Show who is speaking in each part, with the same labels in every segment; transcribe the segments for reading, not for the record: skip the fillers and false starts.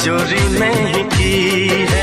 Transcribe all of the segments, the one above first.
Speaker 1: चोरी नहीं की है।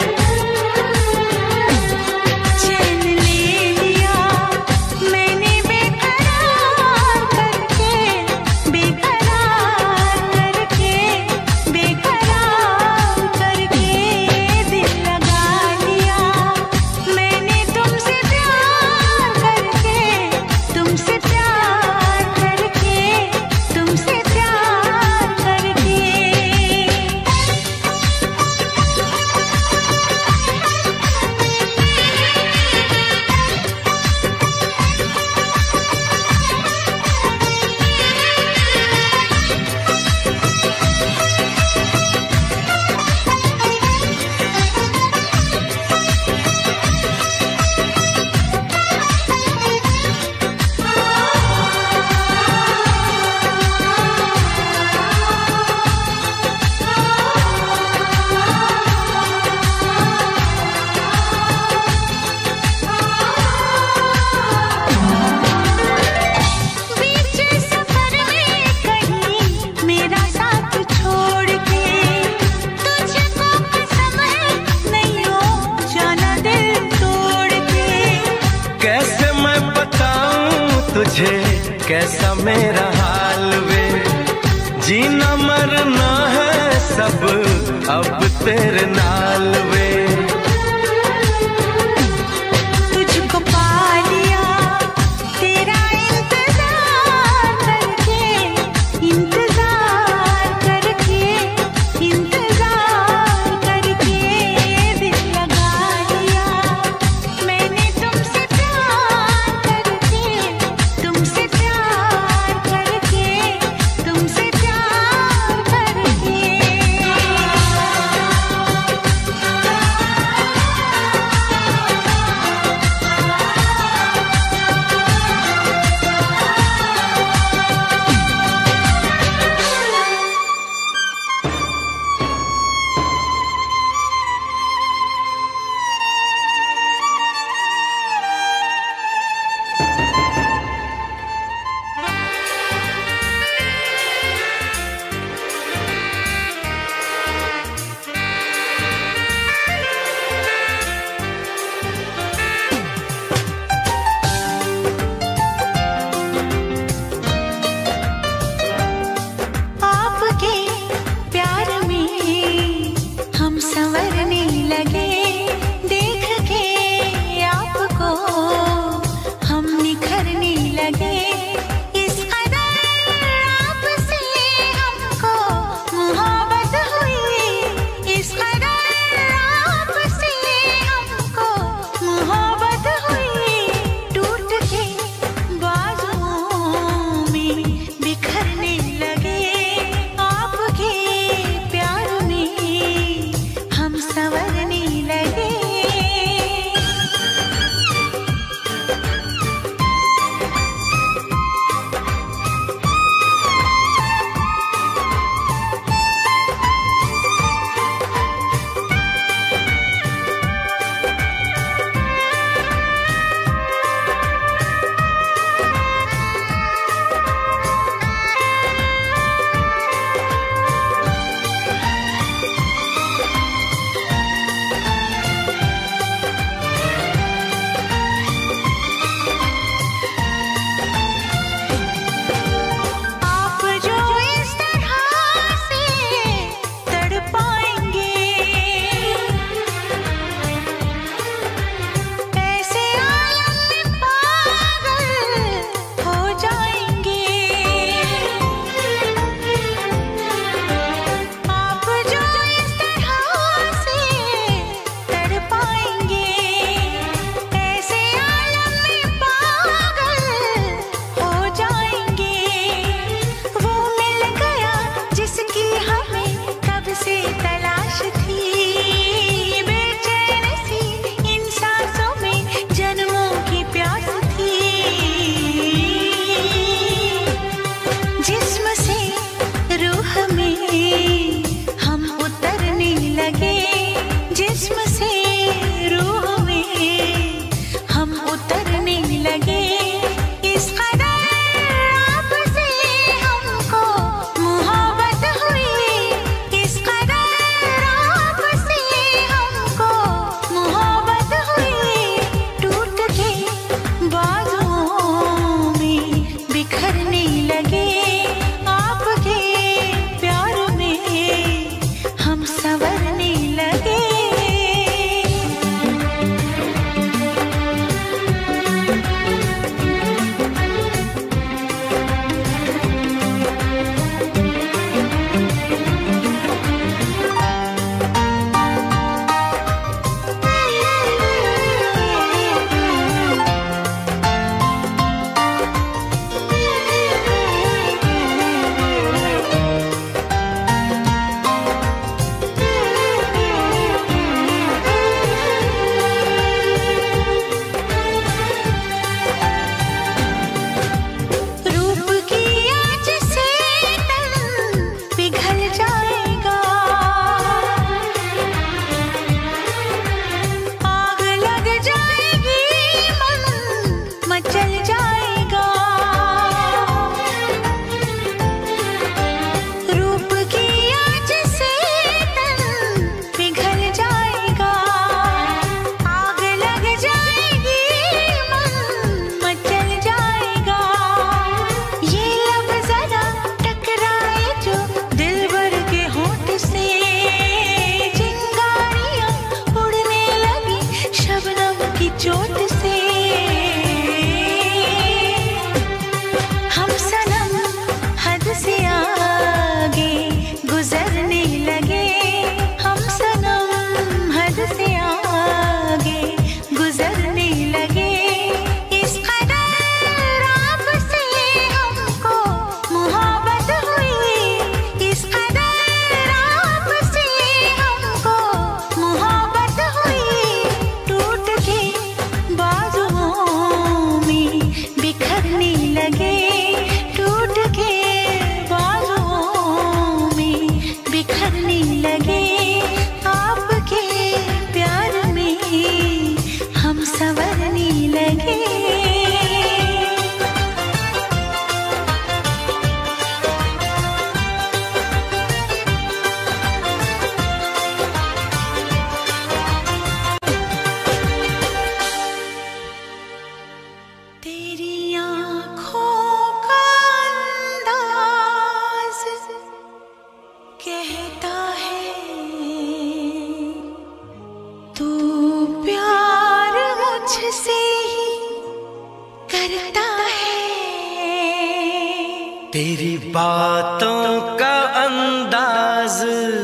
Speaker 1: तुझे कैसा मेरा हाल वे, जीना मरना है सब अब तेरे नाल वे।
Speaker 2: तुझको पा लिया तेरा इंतजार करके, इंतजार करके, इंतजार करके दिल लगा लिया मैंने तुमसे प्यार करके, तुमसे प्यार करके, तुमसे प्यार करके।
Speaker 1: तेरी बातों का अंदाज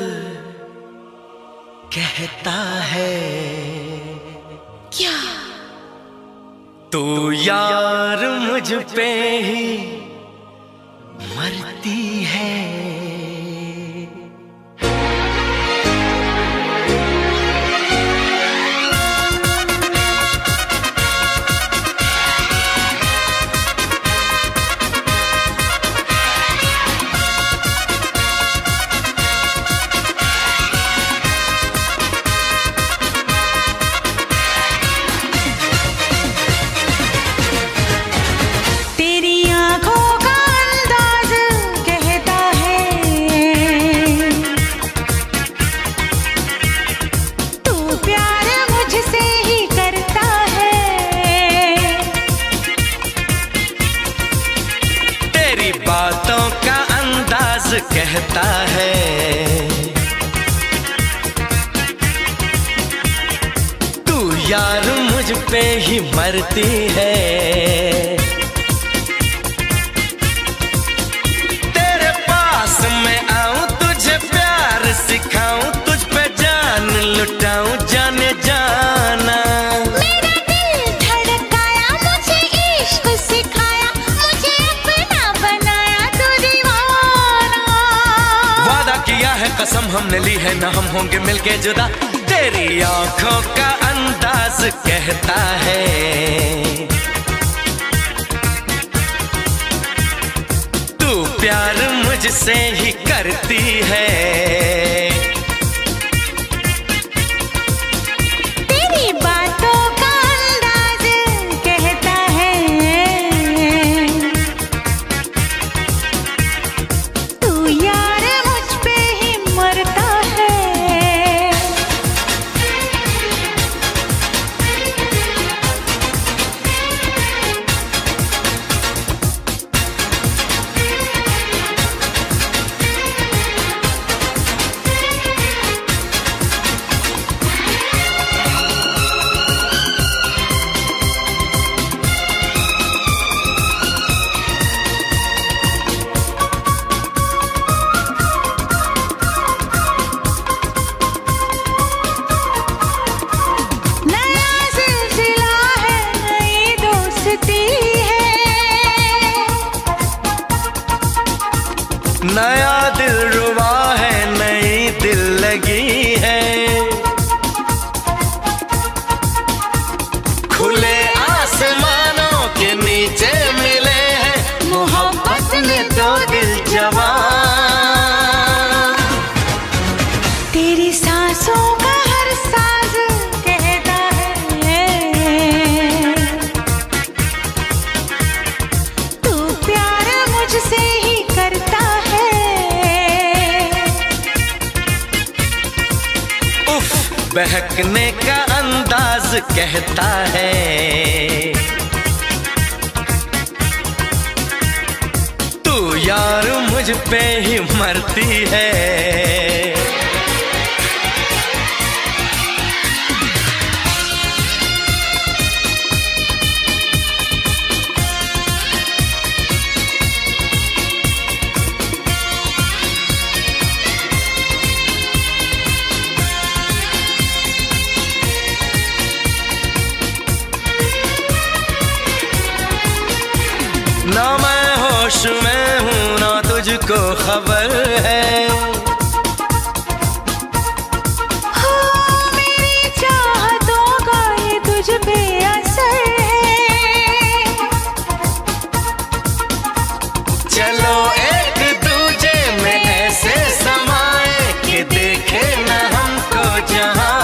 Speaker 1: कहता है
Speaker 2: क्या
Speaker 1: तू यार मुझ पे ही मरती है। बातों का अंदाज कहता है तू यार मुझ पे ही मरती है। तेरे पास मैं आऊं तुझे प्यार सिखाऊं तुझ पे जान लुटाऊं जाने जाना।
Speaker 2: मेरा दिल धड़काया मुझे इश्क सिखाया मुझे अपना बनाया तू दीवाना।
Speaker 1: वादा किया है कसम हमने ली है ना हम होंगे मिलके जुदा। तेरी आंखों का अंदाज कहता है तू प्यार मुझसे ही करती है।
Speaker 2: तेरी बातों का अंदाज कहता है तू यार मुझ पे ही मरता है।
Speaker 1: नया दिल रुबा है नई दिल लगी है। खुले आसमानों के नीचे मिले हैं मोहब्बत ने दो दिल जवान।
Speaker 2: तेरी सांसों का हर साज कहता है तू प्यार मुझसे ही करता है।
Speaker 1: उफ बहकने का अंदाज कहता है तू यार मुझ पे ही मरती है। ना मैं होश में हूँ ना तुझको खबर है।
Speaker 2: हो मेरी चाहतों का ये तुझ पे असर है।
Speaker 1: चलो एक दूजे में ऐसे समाए कि देखे न हमको जहां।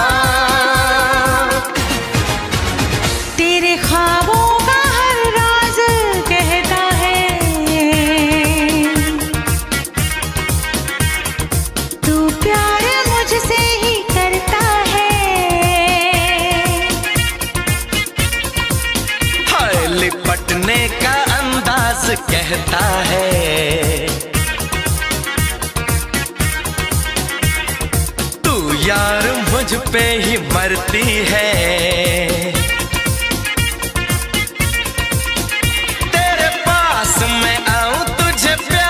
Speaker 2: तेरे ख्वाबों का हर राज कहता है तू प्यार मुझसे ही करता है।
Speaker 1: हाय लिपटने का अंदाज कहता है तू यार मुझ पे ही मरती है। तेरे पास मैं आऊं तुझे प्यार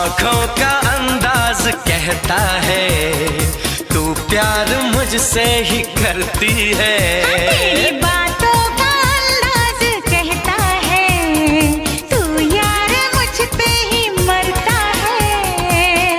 Speaker 1: आँखों का अंदाज कहता है तू प्यार मुझसे ही करती है।
Speaker 2: तेरी बातों का अंदाज कहता है तू यार मुझ पे ही मरता है।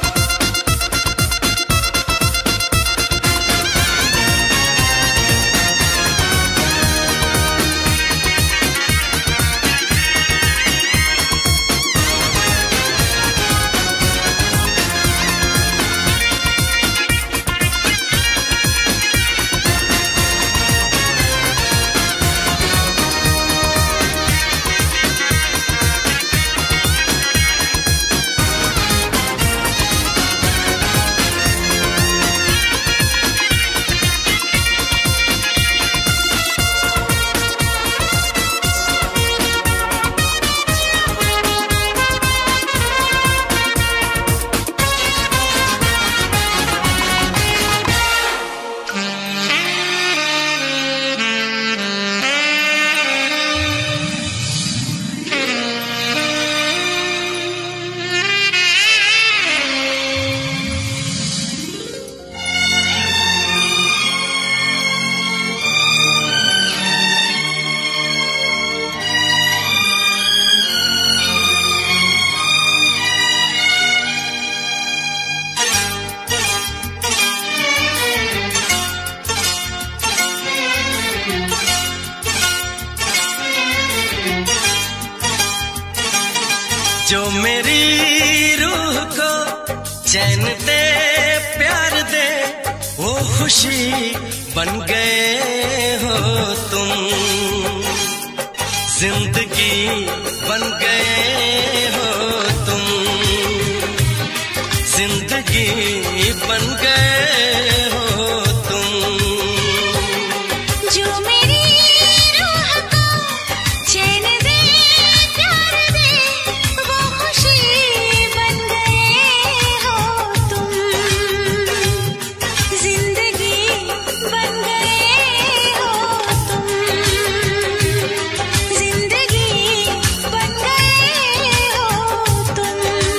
Speaker 1: जो मेरी रूह को चैन दे प्यार दे वो खुशी बन गए हो तुम, जिंदगी बन गए हो तुम, जिंदगी बन गए हो तुम।
Speaker 2: जो मेरी रूह को चैन दे प्यार दे वो खुशी बन गए हो तुम, जिंदगी बन गए हो तुम, जिंदगी बन गए हो तुम।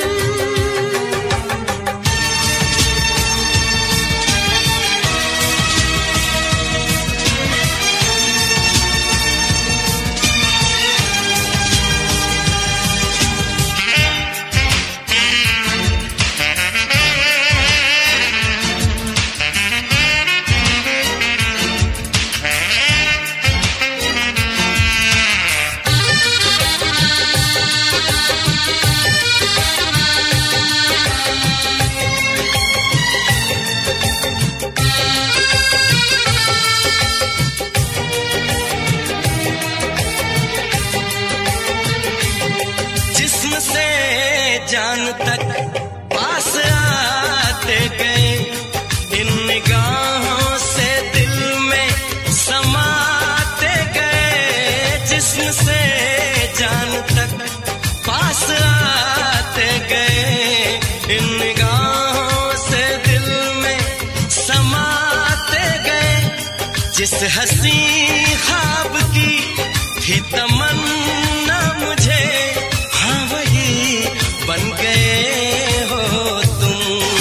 Speaker 1: जिस्म से जान तक पास आते गए, इन निगाहों से दिल में समाते गए। जिस्म से जान तक पास आते गए, इन निगाहों से दिल में समाते गए। जिस हंसी ख्वाब की थी तमन्ना मुझे, हाँ वही बन गए हो तुम,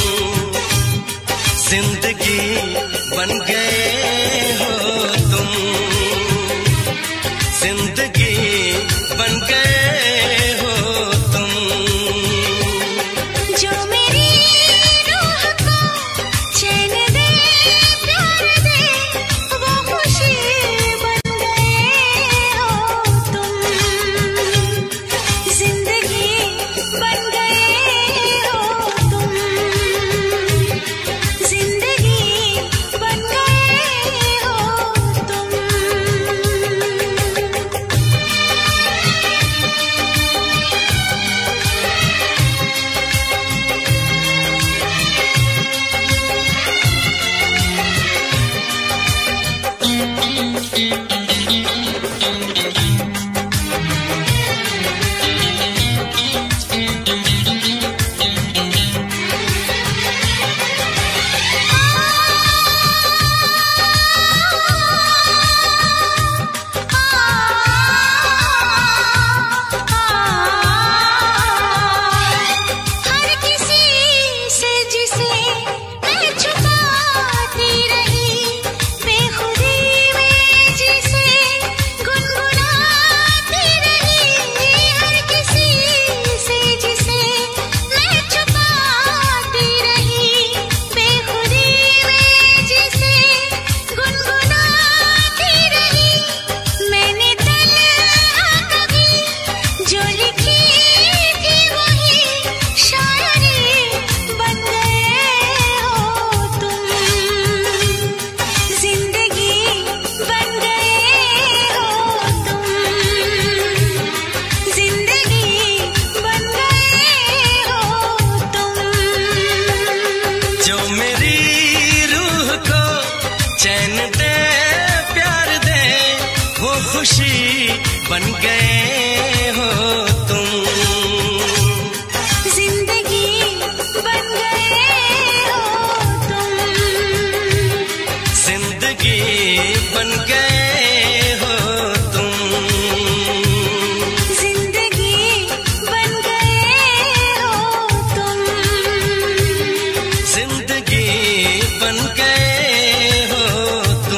Speaker 1: जिंदगी बन गए हो तुम, जिंदगी बन गए हो तुम।
Speaker 2: जो मेरी रूह को चैन दे प्यार दे वो खुशी बन गए हो तुम,
Speaker 1: बन गए हो तुम,
Speaker 2: जिंदगी बन गए हो तुम,
Speaker 1: जिंदगी बन गए हो तुम,
Speaker 2: जिंदगी बन गए हो तुम,
Speaker 1: जिंदगी बन गए हो तुम।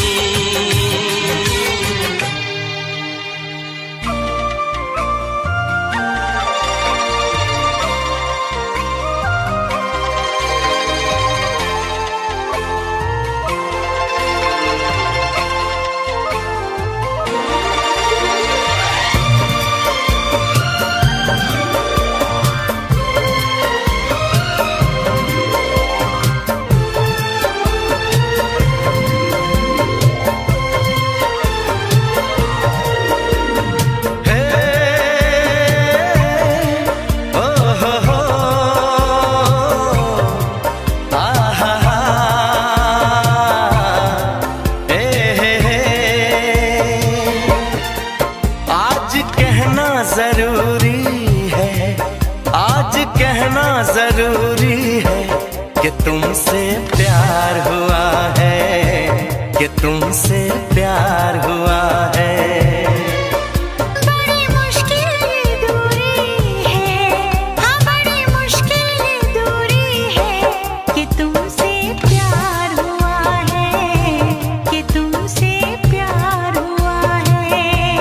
Speaker 1: जरूरी है, आज कहना जरूरी है कि तुमसे प्यार हुआ है, कि तुमसे प्यार हुआ है।
Speaker 2: बड़ी मुश्किल ये दूरी है, हाँ बड़ी मुश्किल ये दूरी है कि तुमसे प्यार हुआ है, कि तुमसे प्यार हुआ है।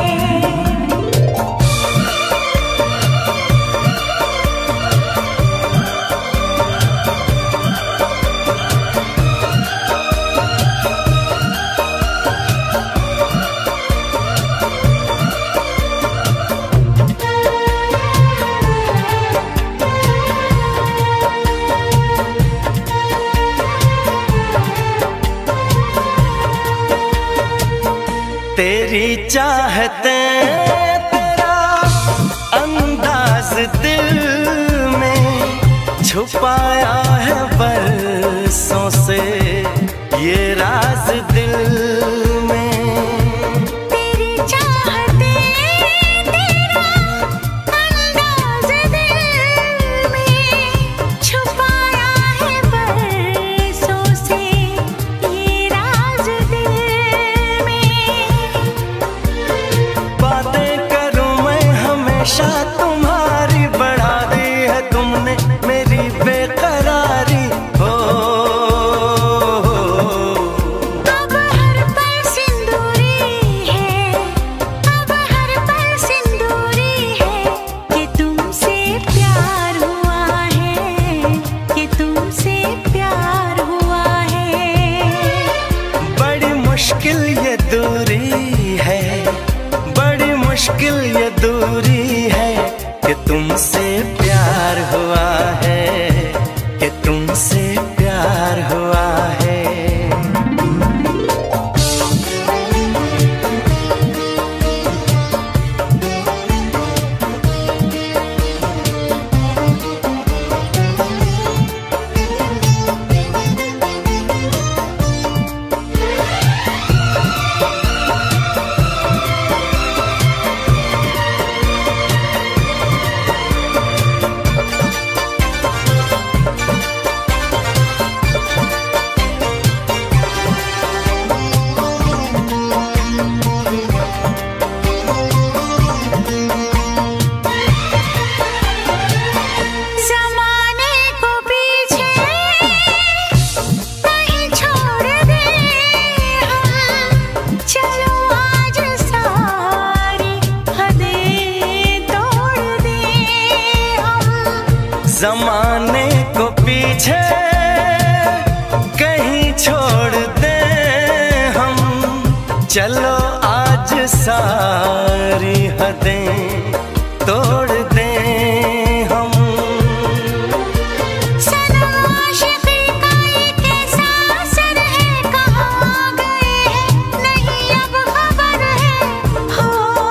Speaker 1: तेरी चाहते तेरा अंदाज दिल में छुपाया है बरसों से ये राज दिल में।
Speaker 2: तेरी चाहते तेरा अंदाज दिल में छुपाया है बरसों से ये राज दिल में।
Speaker 1: बातें करूं मैं हमेशा तुम्हारी, बढ़ा दी है तुमने मेरी बेकरारी हो।
Speaker 2: अब हर पल सिंदूरी है, अब हर पल सिंदूरी है कि तुमसे प्यार हुआ है, कि तुमसे प्यार हुआ है।
Speaker 1: बड़ी मुश्किल ये दूरी है, बड़ी मुश्किल ये दूरी है कि तुमसे प्यार हुआ है, कि तुमसे प्यार हुआ है।
Speaker 2: ज़माने को पीछे नहीं छोड़ दे हम, चलो आज सारी हदें तोड़ दे हम।
Speaker 1: जमाने को पीछे कहीं छोड़ दे हम, चलो आज सारी हदें तोड़ दे हम।
Speaker 2: सनम आशिक़ी का ये कैसा असर है, कहाँ गए हैं नहीं अब खबर है हो।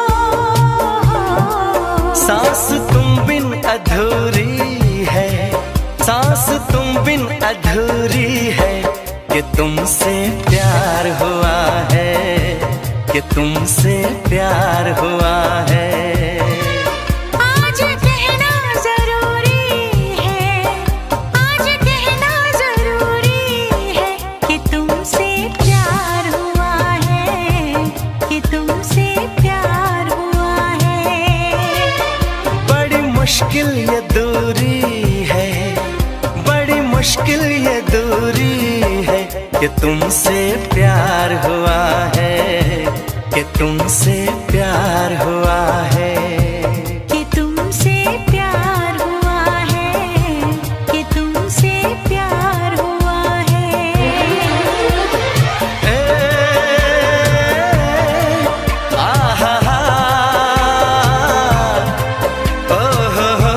Speaker 1: सांस तुम बिन अधूरी है, सांस तुम बिन अधूरी है कि तुमसे प्यार हुआ है, कि तुमसे प्यार हुआ है।
Speaker 2: आज कहना जरूरी है, आज कहना जरूरी है कि तुमसे प्यार हुआ है, कि तुमसे प्यार हुआ है।
Speaker 1: बड़ी मुश्किल ये दूरी है, बड़ी मुश्किल ये दूरी है कि तुमसे प्यार हुआ है, कि तुमसे प्यार हुआ है,
Speaker 2: कि तुमसे प्यार हुआ है, कि तुमसे प्यार हुआ है।
Speaker 1: आहा हा, ओ हो,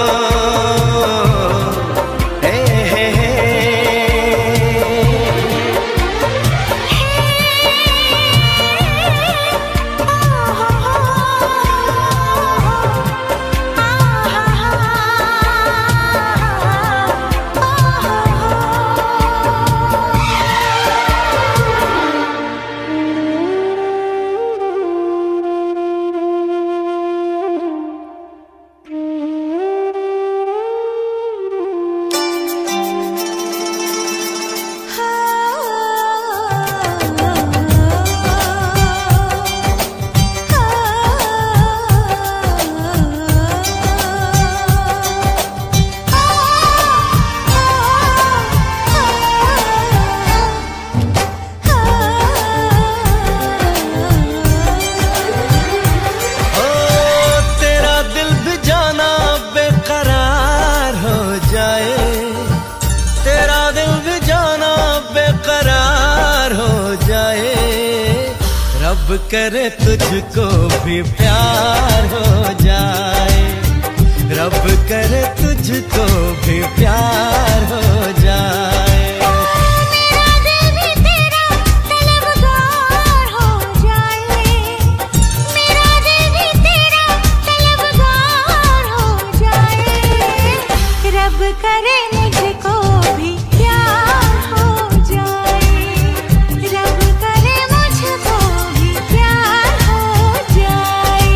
Speaker 1: रब करे तुझको भी प्यार हो जाए, रब करे तुझको भी प्यार हो जाए।
Speaker 2: मेरा दिल भी तेरा तलबगार हो जाए, मेरा दिल भी तेरा तलबगार हो जाए। रब करे मुझको भी प्यार हो जाए, रब करे मुझको भी प्यार हो जाए।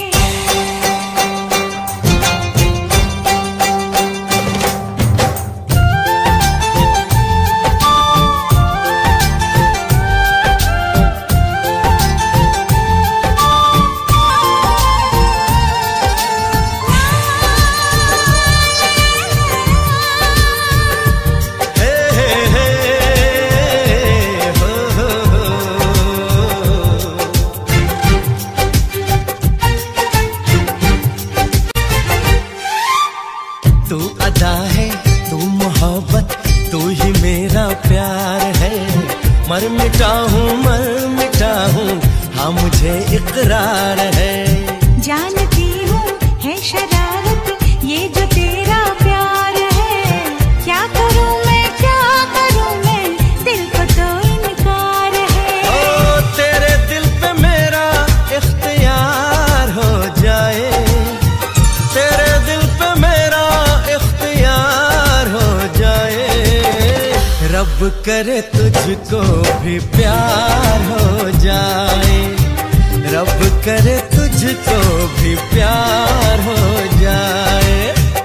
Speaker 1: तू अदा है, तू मोहब्बत, तू ही मेरा प्यार है। मर मिटा हूँ हाँ मुझे इकरार है।
Speaker 2: जानती हूँ है शरारत ये जो तेरा प्यार है, क्या करूँ मैं, क्या करूँ मैं, दिल को तो इनकार है।
Speaker 1: ओ तेरे दिल पे मेरा इख्तियार हो जाए, तेरे दिल पे मेरा इख्तियार हो जाए। रब करे तुझको भी प्यार हो जाए, रब करे तुझको भी प्यार हो जाए।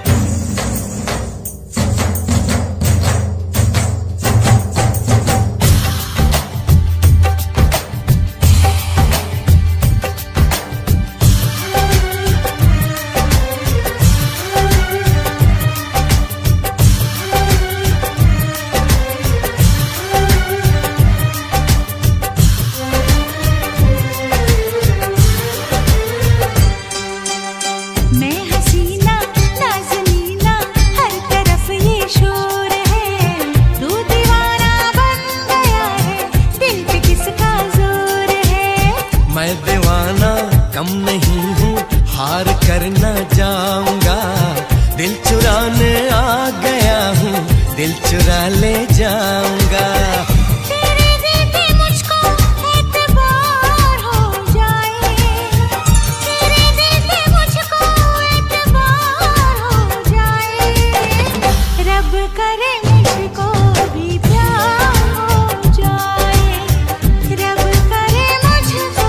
Speaker 2: मैं हसीना नाज़नीना हर तरफ ये शोर है, तू दीवाना बन गया है, दिल पे किसका जोर है।
Speaker 1: मैं दीवाना कम नहीं हूँ, हार कर न जाऊंगा, दिल चुराने आ गया हूँ, दिल चुरा ले जाऊंगा।
Speaker 2: तेरे दिल पे मुझको एतबार हो जाए, तेरे दिल पे मुझको एतबार हो जाए। रब करे मुझको भी प्यार हो जाए, रब करे मुझको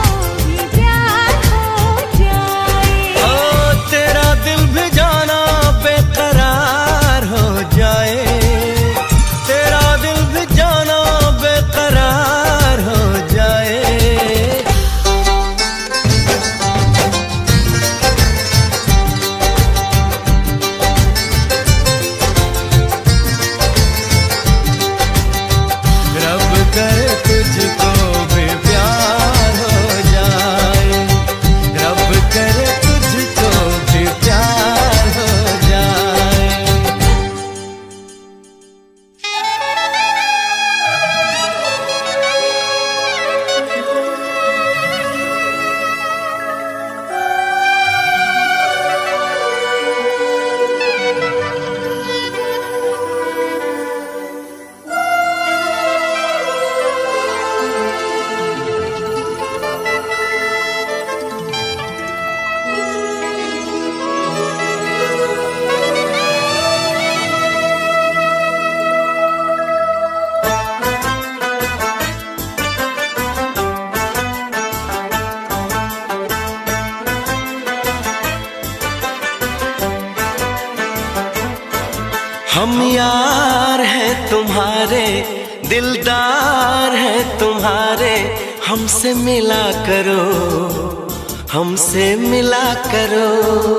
Speaker 1: हम यार हैं तुम्हारे, दिलदार हैं तुम्हारे, हमसे मिला करो, हमसे मिला करो।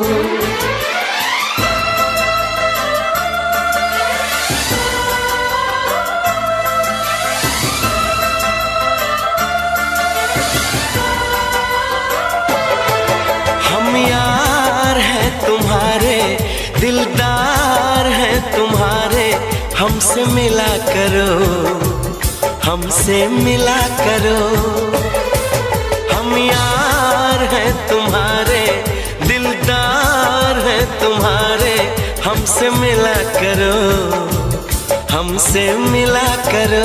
Speaker 1: हम यार हैं तुम्हारे, दिलदार हैं तुम्हारे, हमसे मिला करो, हमसे मिला करो। हम यार हैं तुम्हारे, दिलदार हैं तुम्हारे, हमसे मिला करो, हमसे मिला करो।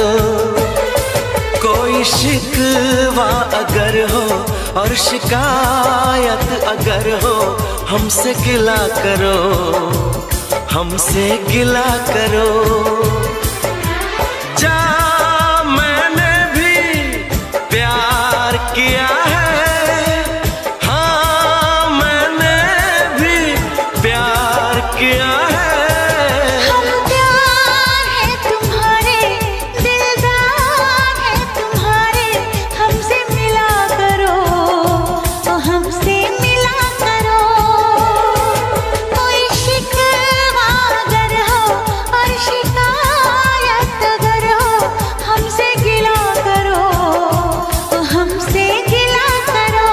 Speaker 1: कोई शिकवा अगर हो और शिकायत अगर हो, हमसे गिला करो, हमसे गिला करो। जा मैंने भी प्यार किया है, हाँ मैंने भी प्यार किया है।
Speaker 2: हम प्यार है तुम्हारे, दिलदार है तुम्हारे, हमसे मिला करो, हमसे मिला करो। कोई शिकवा अगर हो और शिकायत अगर हो, हमसे गिला करो, हमसे गिला करो।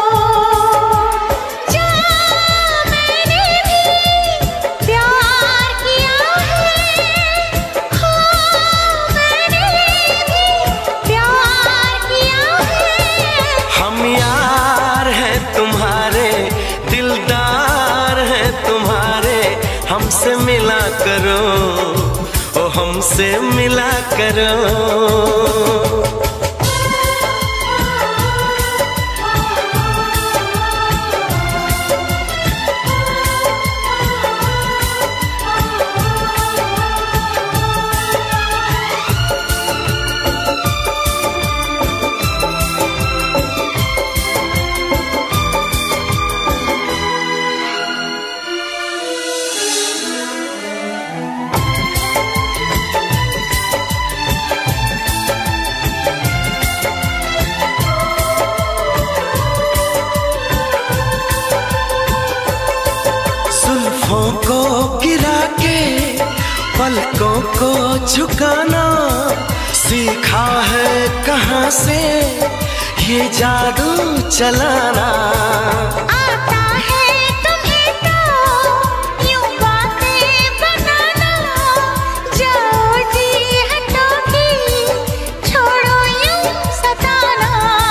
Speaker 2: जा मैंने भी प्यार किया है, हाँ मैंने भी प्यार किया है।
Speaker 1: हम यार हैं तुम्हारे, दिलदार हैं तुम्हारे, हमसे मिला करो, ओ हमसे मिला करो। जुल्फों को गिरा के पलकों को झुकाना सीखा है कहाँ से ये जादू चलाना।
Speaker 2: आता है तुम्हें तो यूं बातें बनाना, जाओ जी हटो की छोड़ो यूं सताना।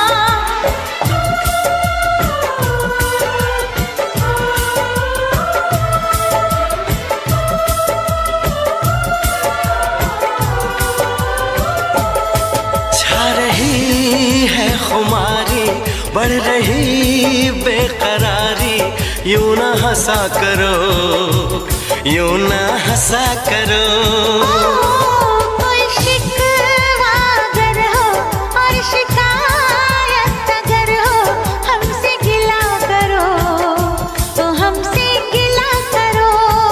Speaker 1: छा रही है खुमारी, बढ़ रही बेकरारी, यूं ना हंसा करो, यूं ना हंसा करो।
Speaker 2: कोई शिकवा अगर हो और शिकायत अगर हो, हमसे गिला करो, तो हमसे गिला करो।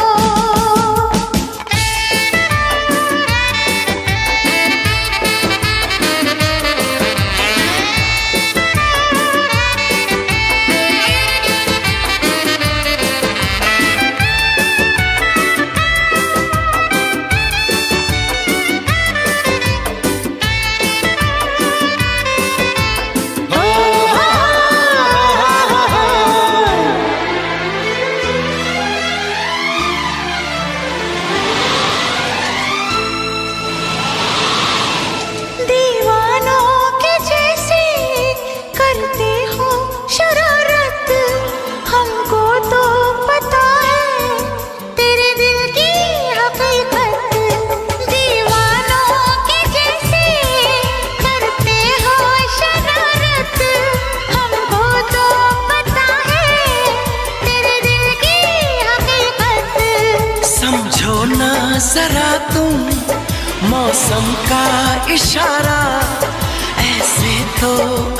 Speaker 2: दीवानों के जैसे करते हो शरारत, हमको तो पता है तेरे दिल की हकीकत। दीवानों के जैसे करते हो शरारत, हमको तो पता है तेरे दिल की हकीकत।
Speaker 1: समझो ना जरा तुम मौसम का इशारा, ऐसे तो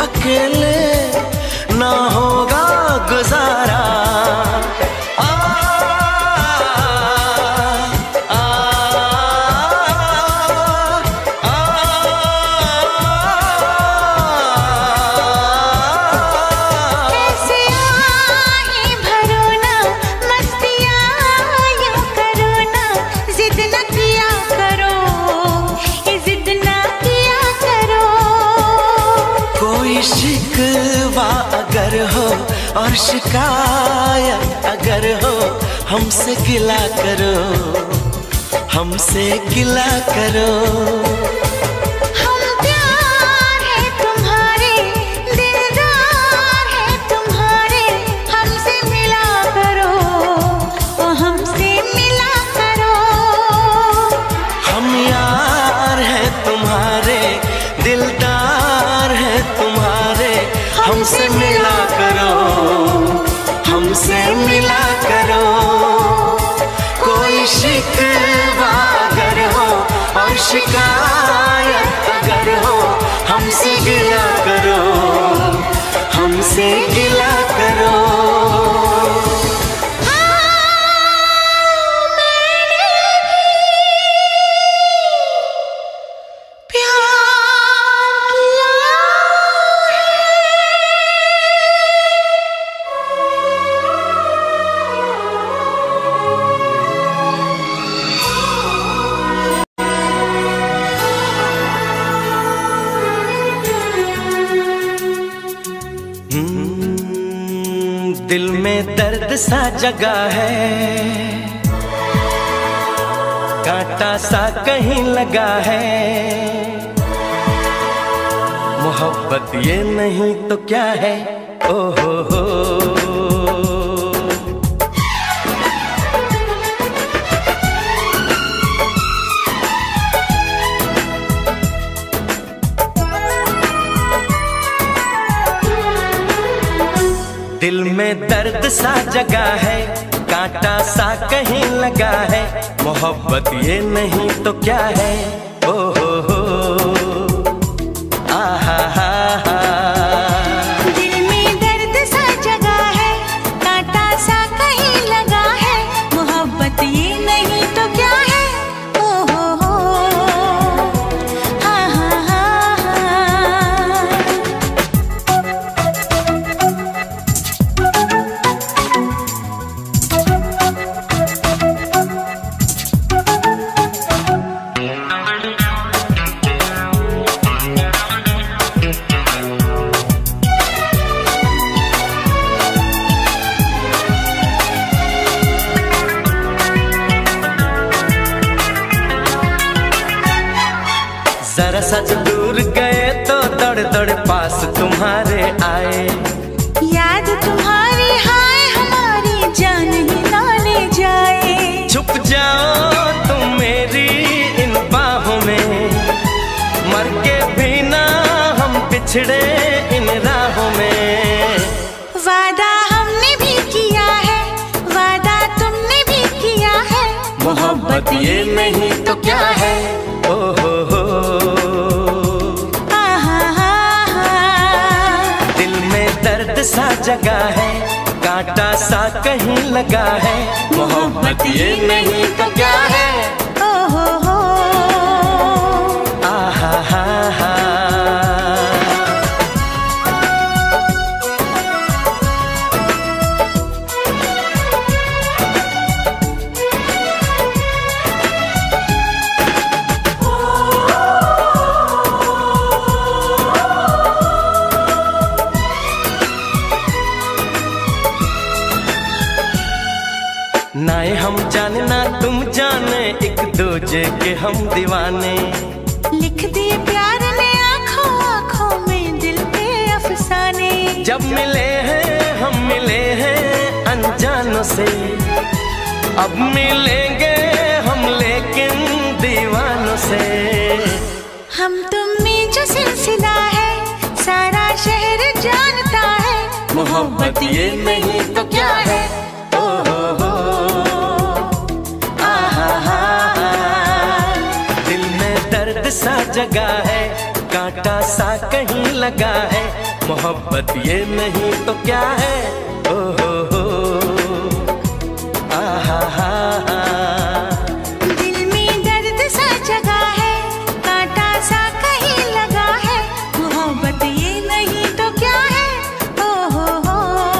Speaker 1: अकेले ना होगा गुजारा। आ, आ, और शिकायत अगर हो हमसे गिला करो, हमसे गिला करो।
Speaker 2: हम प्यार है तुम्हारे, दिलदार है तुम्हारे, हमसे मिला करो, ओ हमसे मिला करो।
Speaker 1: हम यार है तुम्हारे, दिलदार है तुम्हारे, हमसे मिला करो, हमसे मिला करो। कोई शिकवा अगर हो और शिकायत अगर हो हमसे गिला करो, हमसे गिला करो। दिल में दर्द सा जगा है, कांटा सा कहीं लगा है। मोहब्बत ये नहीं तो क्या है, ओ हो। दिल में दर्द सा जगा है, कांटा सा कहीं लगा है। मोहब्बत ये नहीं तो क्या है, ओ हो। आहा हा हा।
Speaker 2: दिल में दर्द सा जगा है, कांटा सा कहीं लगा है। मोहब्बत ये नहीं तो क्या है, ओ हो। आहा हा हा।
Speaker 1: जरा सच दूर गए तो दौड़ दौड़ पास तुम्हारे आए।
Speaker 2: याद तुम्हारी हाय हमारी जान ही ना ले जाए।
Speaker 1: छुप जाओ तुम मेरी इन बाहों में, मर के भी ना हम पिछड़े इन राहों में।
Speaker 2: वादा हमने भी किया है, वादा तुमने भी किया है।
Speaker 1: मोहब्बत ये नहीं तो क्या है, ओ हो।
Speaker 2: आहा हा हा।
Speaker 1: दिल में दर्द सा जगा है, कांटा सा कहीं लगा है। मोहब्बत ये नहीं तो क्या है,
Speaker 2: ओ हो।
Speaker 1: आहा हा हा। नाए हम जाने ना तुम जाने, एक दूजे के हम दीवाने।
Speaker 2: लिख दिए प्यार ने आँखों आँखों में दिल पे अफसाने।
Speaker 1: जब मिले हैं हम मिले हैं अनजानों से, अब मिलेंगे हम लेकिन दीवानों से।
Speaker 2: हम तुम में जो सिलसिला है सारा शहर जानता है।
Speaker 1: मोहब्बत ये नहीं तो क्या है, ओ हो। आहा हा हा। दिल में दर्द सा जगा है, कांटा सा कहीं लगा है। मोहब्बत ये नहीं तो क्या है, ओ हो। आहा हा हा।
Speaker 2: दिल में दर्द सा जगा है, कांटा सा कहीं लगा है। मोहब्बत ये नहीं तो क्या है, ओ हो।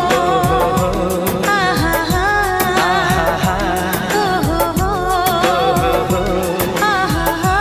Speaker 2: आहा हा हा। ओ हो। आहा हा।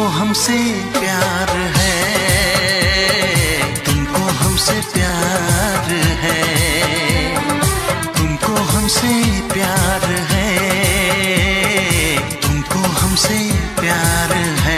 Speaker 3: हमसे प्यार है, तुमको हमसे प्यार है, तुमको हमसे प्यार है, तुमको हमसे प्यार है।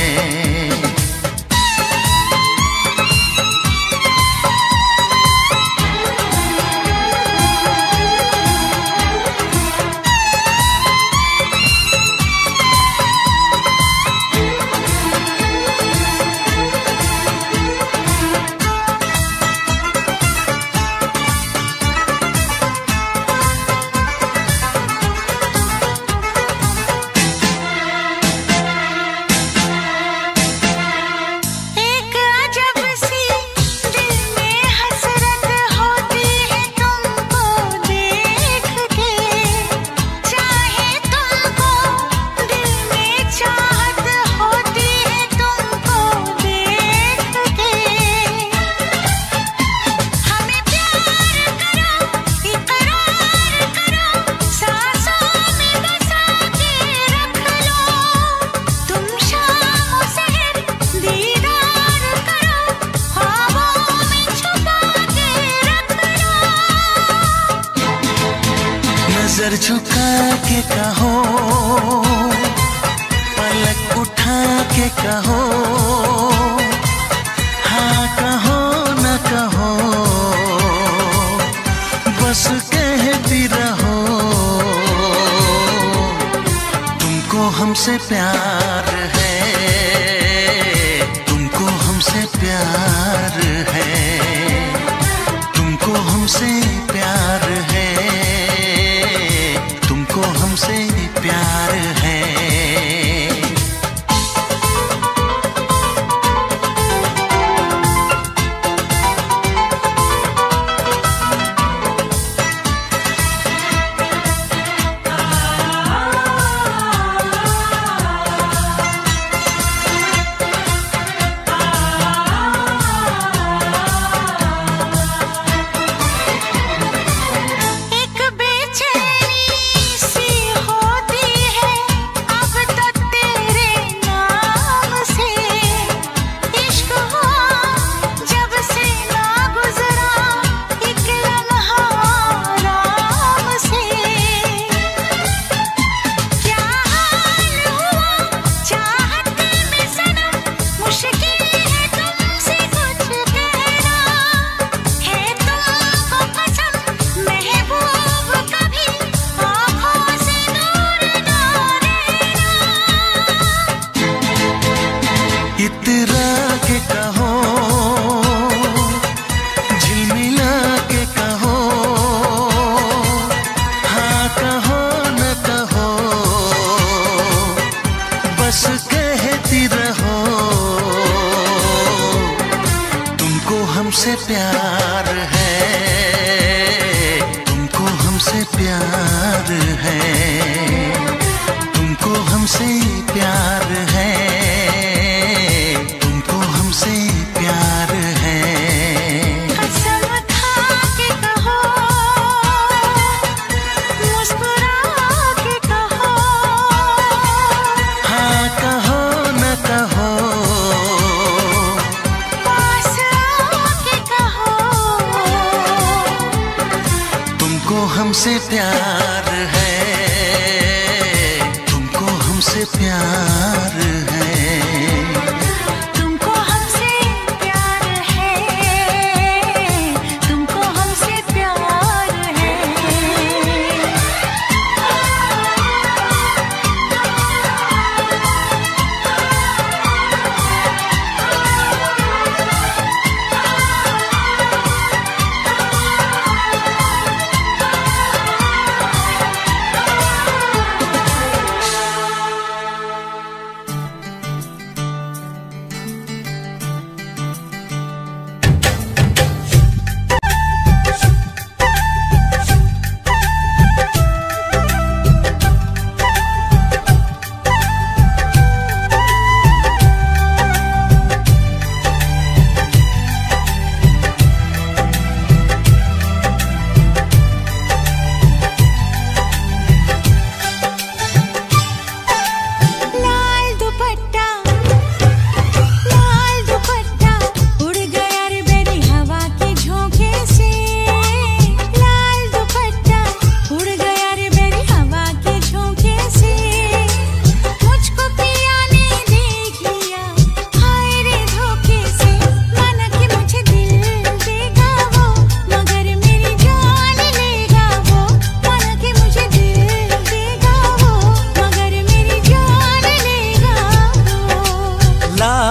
Speaker 3: नजर झुका के कहो, पलक उठा के कहो, हाँ कहो न कहो, बस कहती रहो। तुमको हमसे प्यार है, तुमको हमसे प्यार है, तुमको हमसे प्यार है, तुमको हमसे प्यार है। इतरा के कहो, झिलमिला के कहो, हाँ कहो न कहो, बस कहती रहो। तुमको हमसे प्यार है, तुमको हमसे प्यार है, तुमको हमसे प्यार है, तुमको हमसे प्यार है।
Speaker 2: कसम खा के कहो, मुस्कुरा के कहो,
Speaker 3: हाँ कहो न कहो,
Speaker 2: पास आके कहो।
Speaker 3: तुमको हमसे प्यार है, तुमको हमसे प्यार है।
Speaker 2: तुमको हमसे प्यार है, तुमको हमसे प्यार है।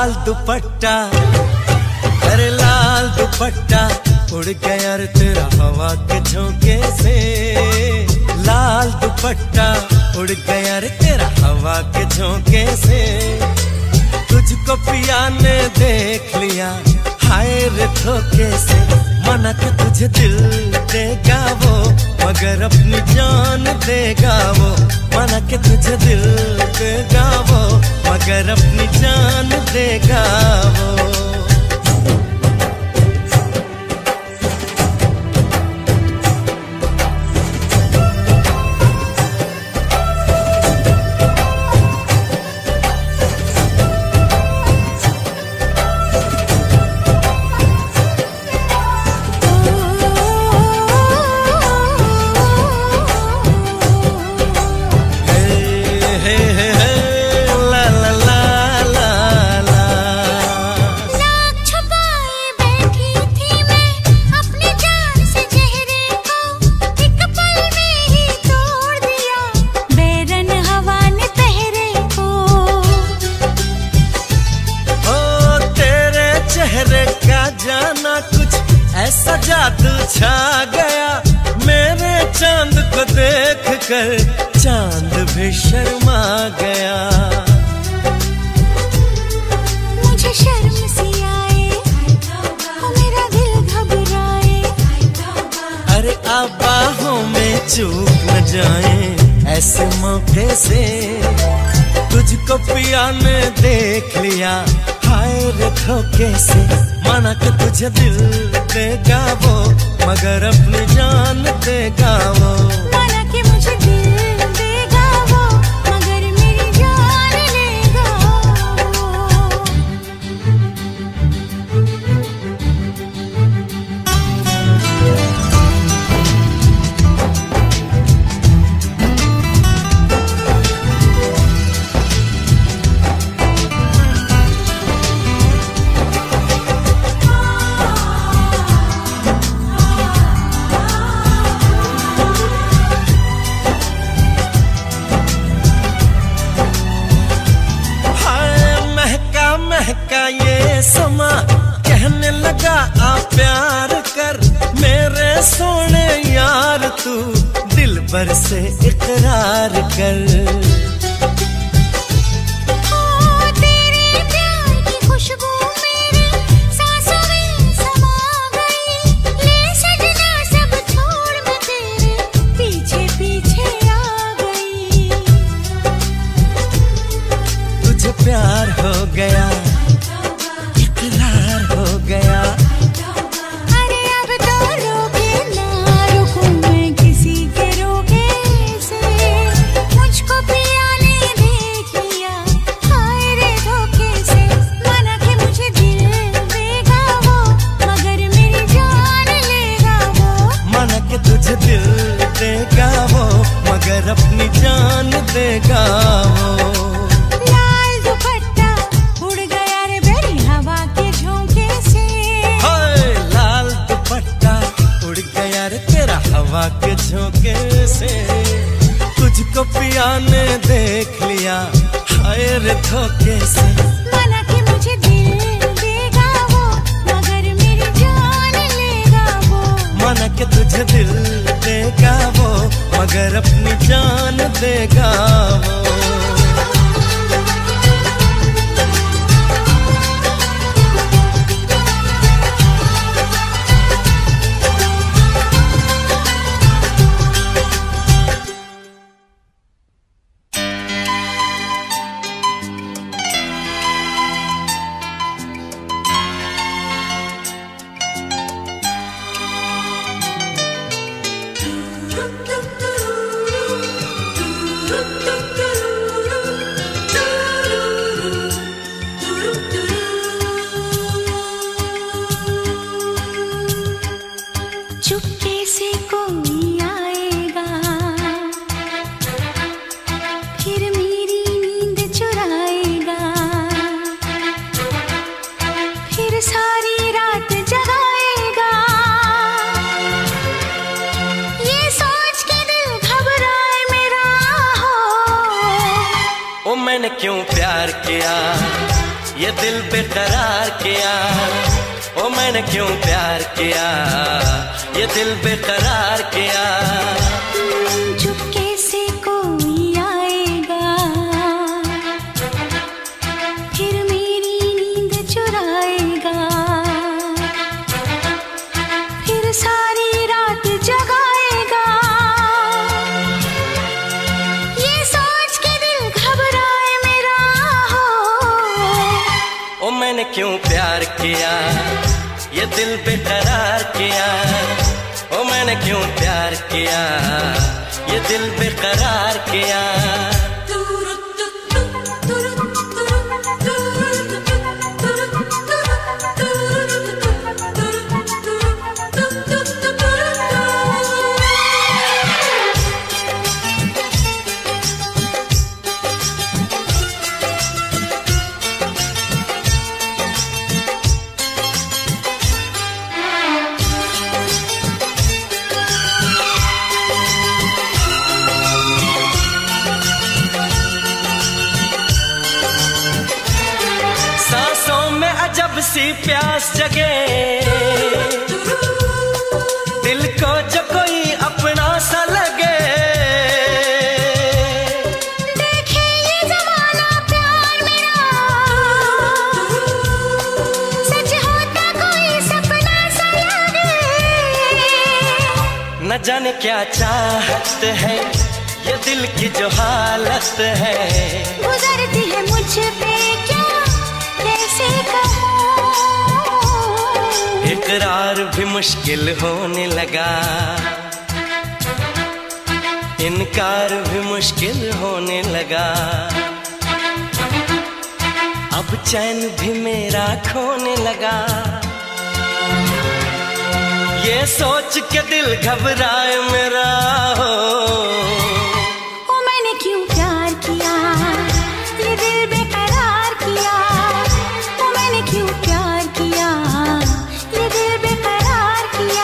Speaker 1: लाल दुपट्टा, अरे लाल दुपट्टा उड़ गया रे तेरा हवा के झोंके से। लाल दुपट्टा उड़ गया रे तेरा हवा के झोंके से। तुझको पिया ने देख लिया हाय रे धोखे से। मना के तुझे दिल देगा वो मगर अपनी जान देगा वो। मना के तुझे दिल देगा वो मगर अपनी जान देगा वो। ऐसा जादू छा गया मेरे चांद को देख कर चांद भी शर्मा गया।
Speaker 2: मुझे शर्म सी आए मेरा दिल घबराए।
Speaker 1: अरे आप बाहों में चूक न जाए ऐसे मौके से। तुझको पिया ने देख लिया हाय रे धोखे से। माना कि तुझे दिल देगा वो मगर अपनी जान देगा वो।
Speaker 2: माना कि मुझे दिल देगा वो मगर मेरी जान लेगा
Speaker 1: महका ये समा कहने लगा आ प्यार कर मेरे सोने यार। तू दिल भर से इकरार कर।
Speaker 2: तेरे प्यार की खुशबू मेरी सांसों में समा गई। ले सजना सब छोड़ मैं तेरे पीछे पीछे आ गई।
Speaker 1: तुझे प्यार हो गया इकरार हो गया।
Speaker 2: अरे अब तो रोके ना रुकूं मैं किसी के रोके से। मुझको पिया ने देख लिया हाय रे धोखे से। माना कि मुझे दिल देगा वो मगर मेरी जान लेगा वो।
Speaker 1: माना कि तुझे दिल देगा वो मगर अपनी जान देगा वो। हवा के झोंके से तुझको पिया ने देख लिया हाय रे धोखे से।
Speaker 2: माना कि मुझे दिल देगा वो मगर मेरी जान लेगा वो।
Speaker 1: माना कि तुझे दिल देगा वो मगर अपनी जान देगा वो। मैंने क्यों प्यार किया ये दिल बेकरार किया, ओ मैंने क्यों प्यार किया, ये दिल बेकरार किया।
Speaker 2: चुपके से कोई आएगा, फिर मेरी नींद चुराएगा, फिर सारी रात जगाएगा। ये सोच के दिल घबराए मेरा हो,
Speaker 1: ओ मैंने क्यों प्यार किया, ये दिल बेकरार किया, ओ मैंने क्यों प्यार किया, ये दिल बेकरार किया। जब सी प्यास जगे, दिल को जो कोई अपना सा लगे,
Speaker 2: देखे ये जमाना प्यार मेरा, सच होता कोई सपना सा लगे।
Speaker 1: न जाने क्या चाहत है, ये दिल की जो हालत है,
Speaker 2: गुजरती है मुझ पे क्या कैसे कहूँ।
Speaker 1: इकरार भी मुश्किल होने लगा, इनकार भी मुश्किल होने लगा, अब चैन भी मेरा खोने लगा। ये सोच के दिल घबराए मेरा हो,
Speaker 2: ओ मैंने क्यों प्यार किया, ये दिल बेकरार किया, ओ मैंने क्यों प्यार किया, ये दिल बेकरार किया।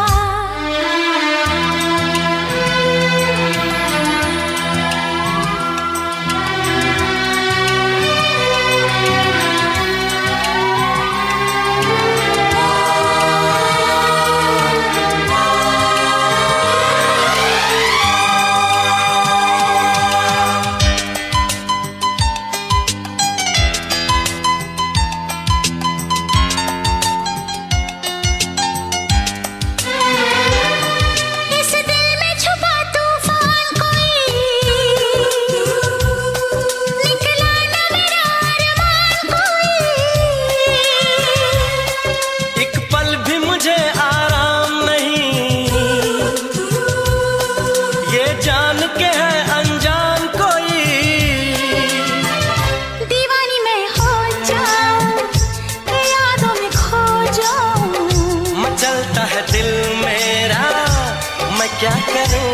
Speaker 1: क्या करूं,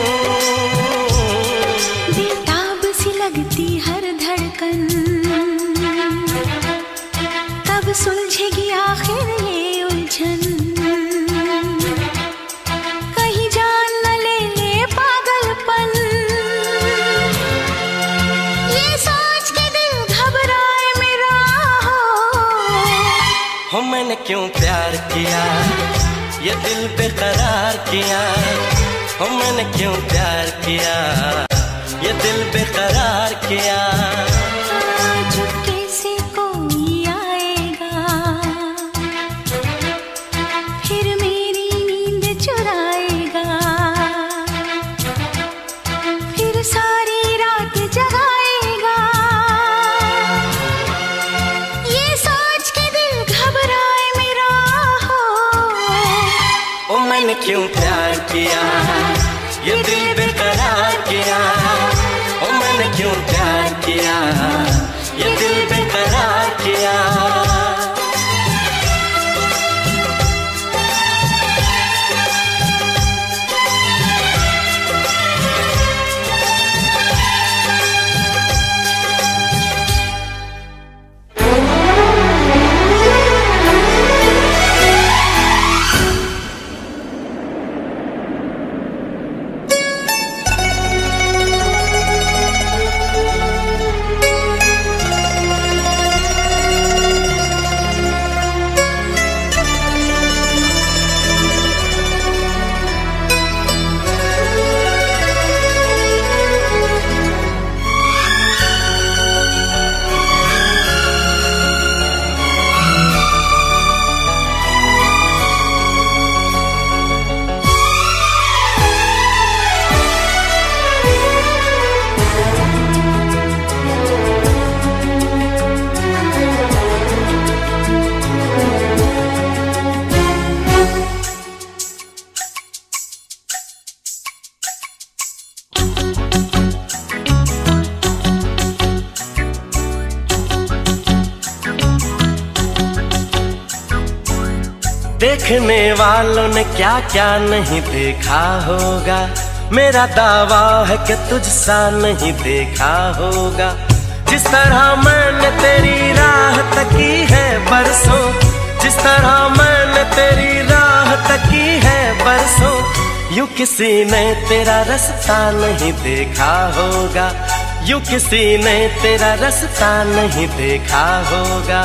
Speaker 2: बेताब सी लगती हर धड़कन, कब सुलझेगी आखिर ये उलझन। कहीं जान न ले ले पागलपन, ये सोच के दिल घबराए मेरा
Speaker 1: हो मैंने क्यों प्यार किया, ये दिल बेकरार किया, हो मैंने क्यों प्यार किया, ये दिल बेकरार किया।
Speaker 2: चुपके से कोई आएगा, फिर मेरी नींद चुराएगा, फिर सारी रात जगाएगा। ये सोच के दिल घबराए मेरा हो,
Speaker 1: ओ मैंने क्यों प्यार किया, ये दिल बेकरार किया, ओ मैंने क्यों प्यार किया, ये दिल बेकरार किया। देखने वालों ने क्या क्या नहीं देखा होगा, मेरा दावा है कि तुझसा नहीं देखा होगा। जिस तरह मैंने तेरी राह तकी है बरसों, जिस तरह मैंने तेरी राह तकी है बरसों, यूं किसी ने तेरा रास्ता नहीं देखा होगा, यूं किसी ने तेरा रास्ता नहीं देखा होगा।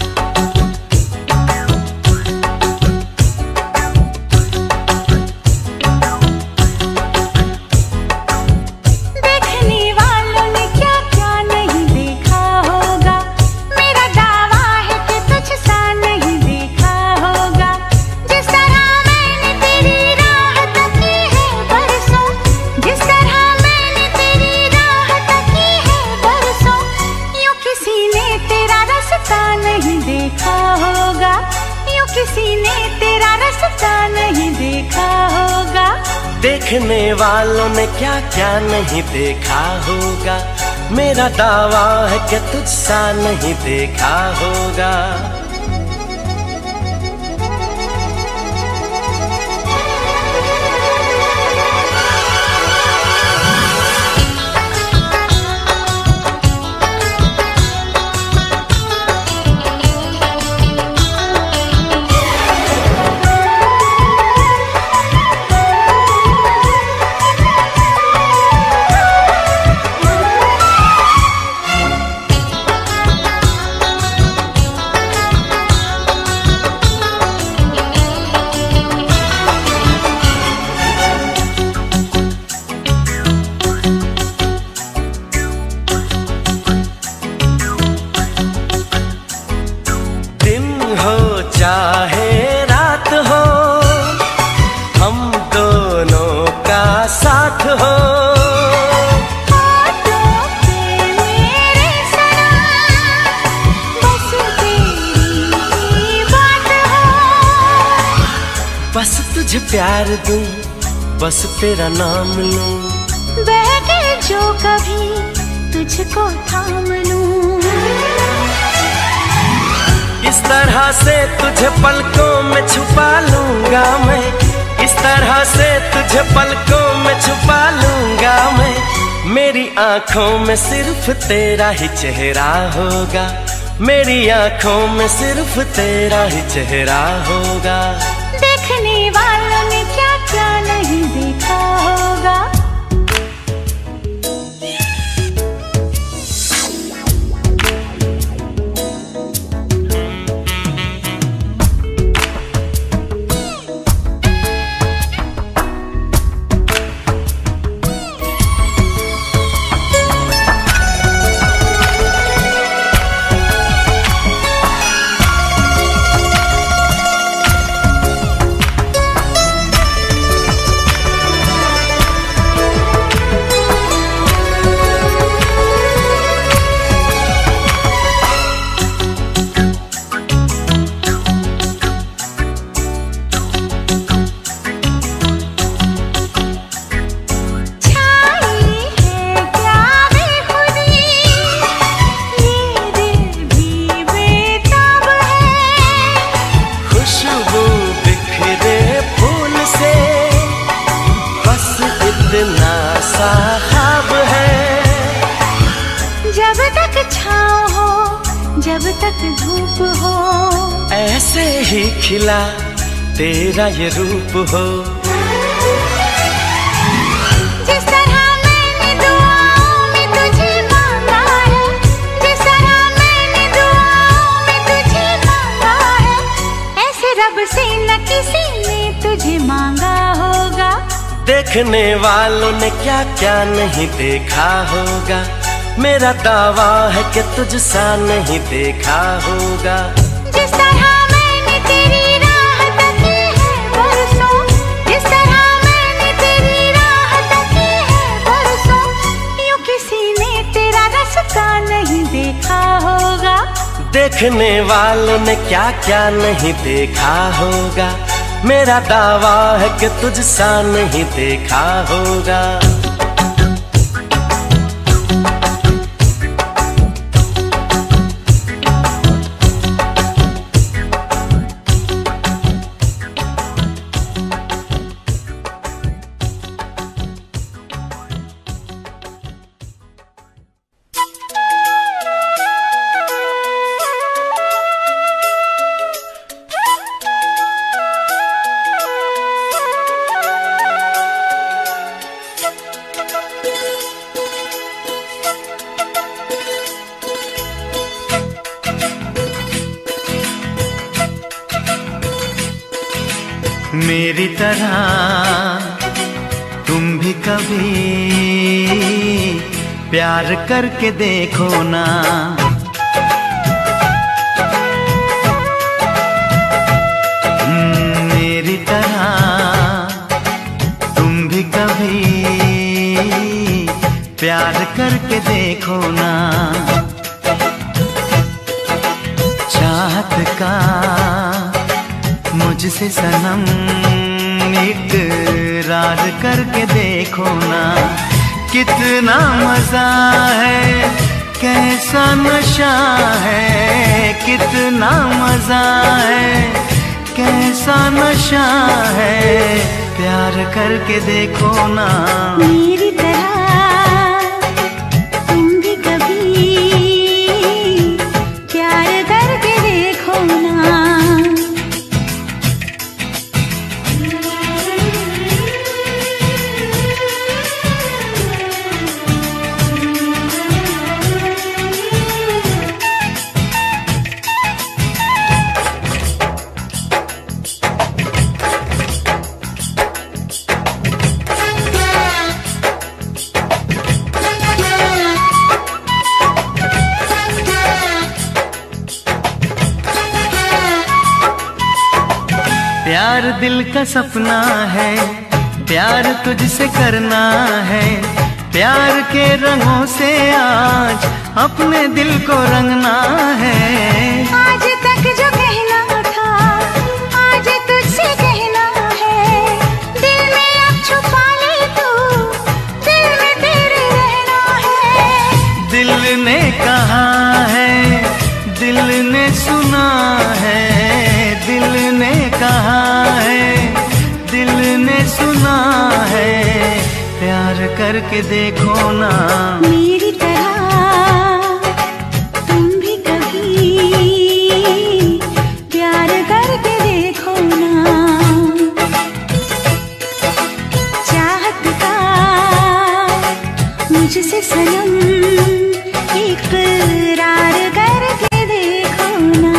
Speaker 1: देखने वालों ने क्या क्या नहीं देखा होगा, मेरा दावा है कि तुझसा नहीं देखा होगा। चाहे रात हो, हम दोनों का साथ हो,
Speaker 2: मेरे सनम बस तेरी बात हो।
Speaker 1: बस तुझे प्यार दूं, बस तेरा नाम लूं,
Speaker 2: बहके जो कभी तुझको थाम लूं।
Speaker 1: इस तरह से तुझे पलकों में छुपा लूंगा मैं, इस तरह से तुझे पलकों में छुपा लूंगा मैं। मेरी आंखों में सिर्फ तेरा ही चेहरा होगा, मेरी आंखों में सिर्फ तेरा ही चेहरा होगा।
Speaker 2: देखने वालों ने क्या क्या नहीं देखा होगा। जब तक छाँव हो, जब तक धूप हो,
Speaker 1: ऐसे ही खिला तेरा ये रूप हो।
Speaker 2: जिस तरह मैंने दुआओं में तुझे मांगा है, जिस तरह मैंने दुआओं में तुझे मांगा है, ऐसे रब से न किसी ने तुझे मांगा होगा।
Speaker 1: देखने वालों ने क्या क्या नहीं देखा होगा, मेरा दावा है कि तुझसा नहीं देखा होगा।
Speaker 2: जिस तरह मैंने तेरी राह तकी है बरसों, जिस तरह मैंने तेरी राह तकी है बरसों, यूं किसी ने तेरा रास्ता नहीं देखा होगा।
Speaker 1: देखने वालों ने क्या क्या नहीं देखा होगा, मेरा दावा है कि तुझसा नहीं देखा होगा।
Speaker 4: मेरी तरह तुम भी कभी प्यार करके देखो ना। मेरी तरह तुम भी कभी प्यार करके देखो ना। चाहत का मुझसे सनम इकरार करके देखो ना। कितना मजा है, कैसा नशा है, कितना मजा है, कैसा नशा है, प्यार करके देखो ना।
Speaker 2: मेरी तरह तुम भी कभी प्यार करके देखो ना।
Speaker 4: प्यार दिल का सपना है, प्यार तुझसे करना है। प्यार के रंगों से आज अपने दिल को रंगना है।
Speaker 2: आज तक जो कहना था आज तुझसे कहना है। दिल में अब छुपा ले तू, दिल में तेरे रहना है।
Speaker 4: दिल ने कहा है, दिल ने सुना है, दिल ने कहा है, दिल ने सुना है, प्यार करके देखो ना।
Speaker 2: मेरी तरह तुम भी कभी प्यार करके देखो ना। चाहत का मुझसे सनम इकरार करके देखो ना।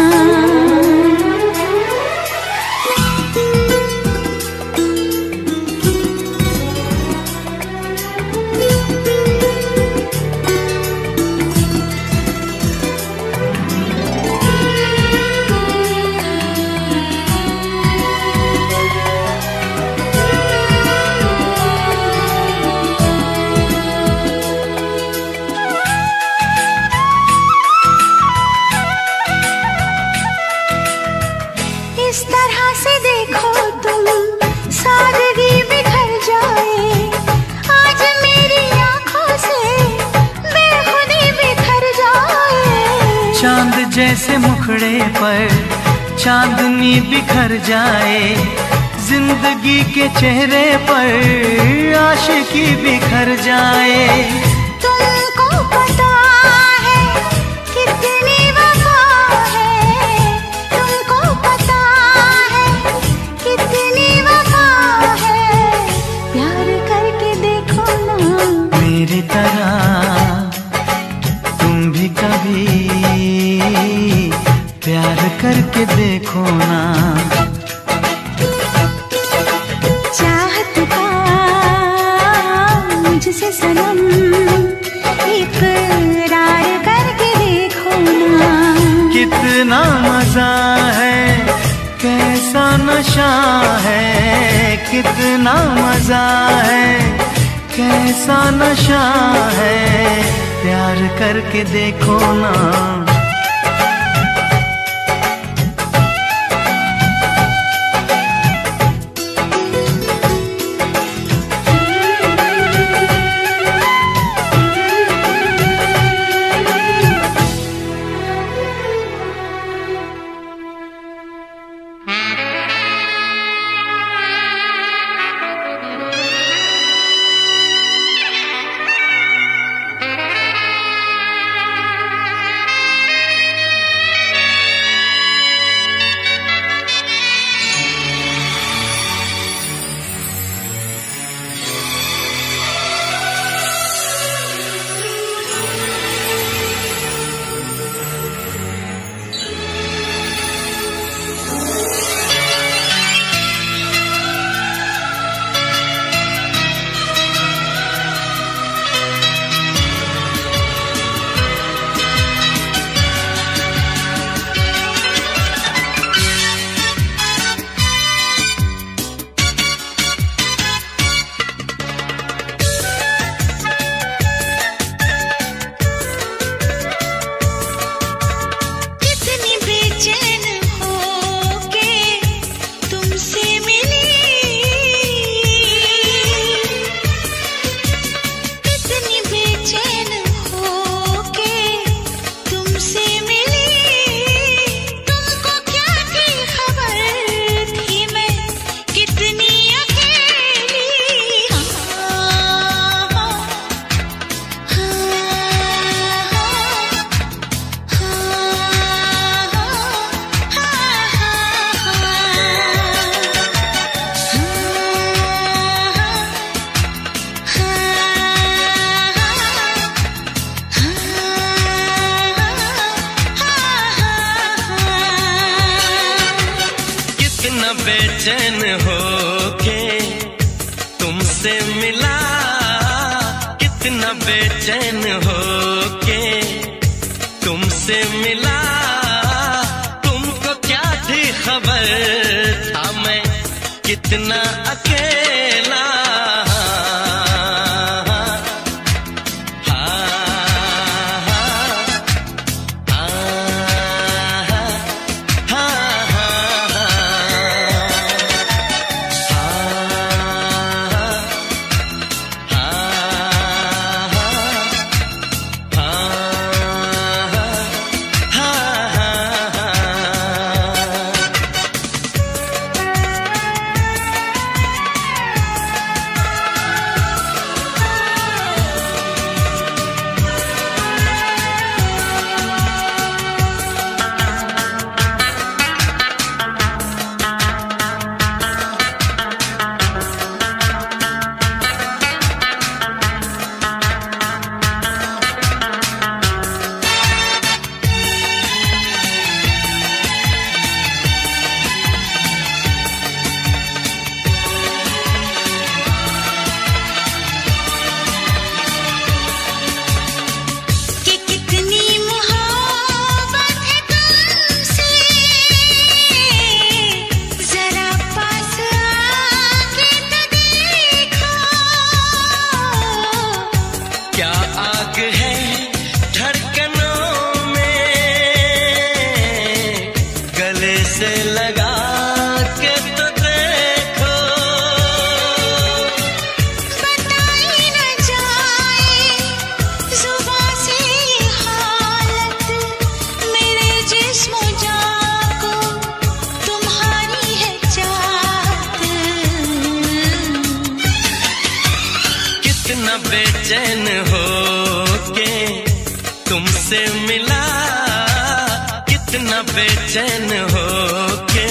Speaker 2: इस तरह से देखो तुम सादगी बिखर जाए। आज मेरी आंखों से बेखुदी बिखर जाए।
Speaker 4: चांद जैसे मुखड़े पर चांदनी बिखर जाए। जिंदगी के चेहरे पर आशिकी बिखर जाए।
Speaker 2: तुमको पता है कितनी वफा है। तुमको पता है कितनी वफा है। प्यार करके देखो ना।
Speaker 4: मेरी तरह तुम भी कभी प्यार करके देखो ना।
Speaker 2: चाहत का मुझसे सनम इकरार करके देखो ना।
Speaker 4: कितना मजा है, कैसा नशा है, कितना मजा है, कैसा नशा है, प्यार करके देखो ना।
Speaker 1: बेचैन हो के तुमसे मिला, कितना बेचैन हो के तुमसे मिला। तुमको क्या थी खबर था मैं कितना अकेला। बेचैन हो के तुमसे मिला, कितना बेचैन हो के।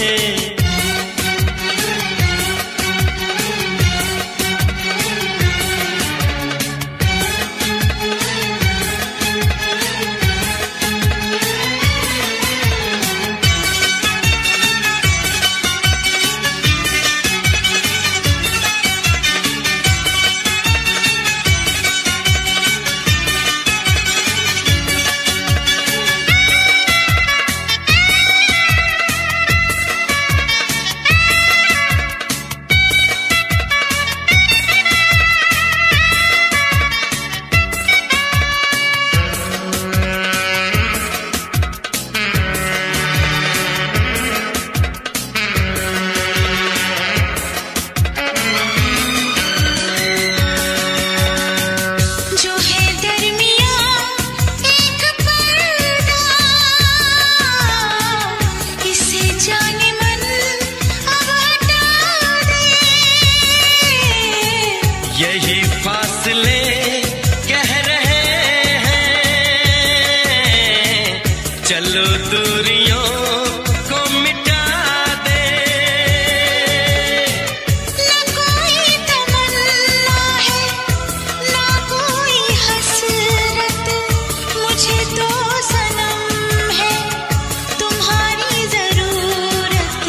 Speaker 1: यही फासले कह रहे हैं, चलो दूरियों को मिटा दे।
Speaker 2: ना कोई तमन्ना है, ना कोई हसरत, मुझे तो सनम है तुम्हारी जरूरत।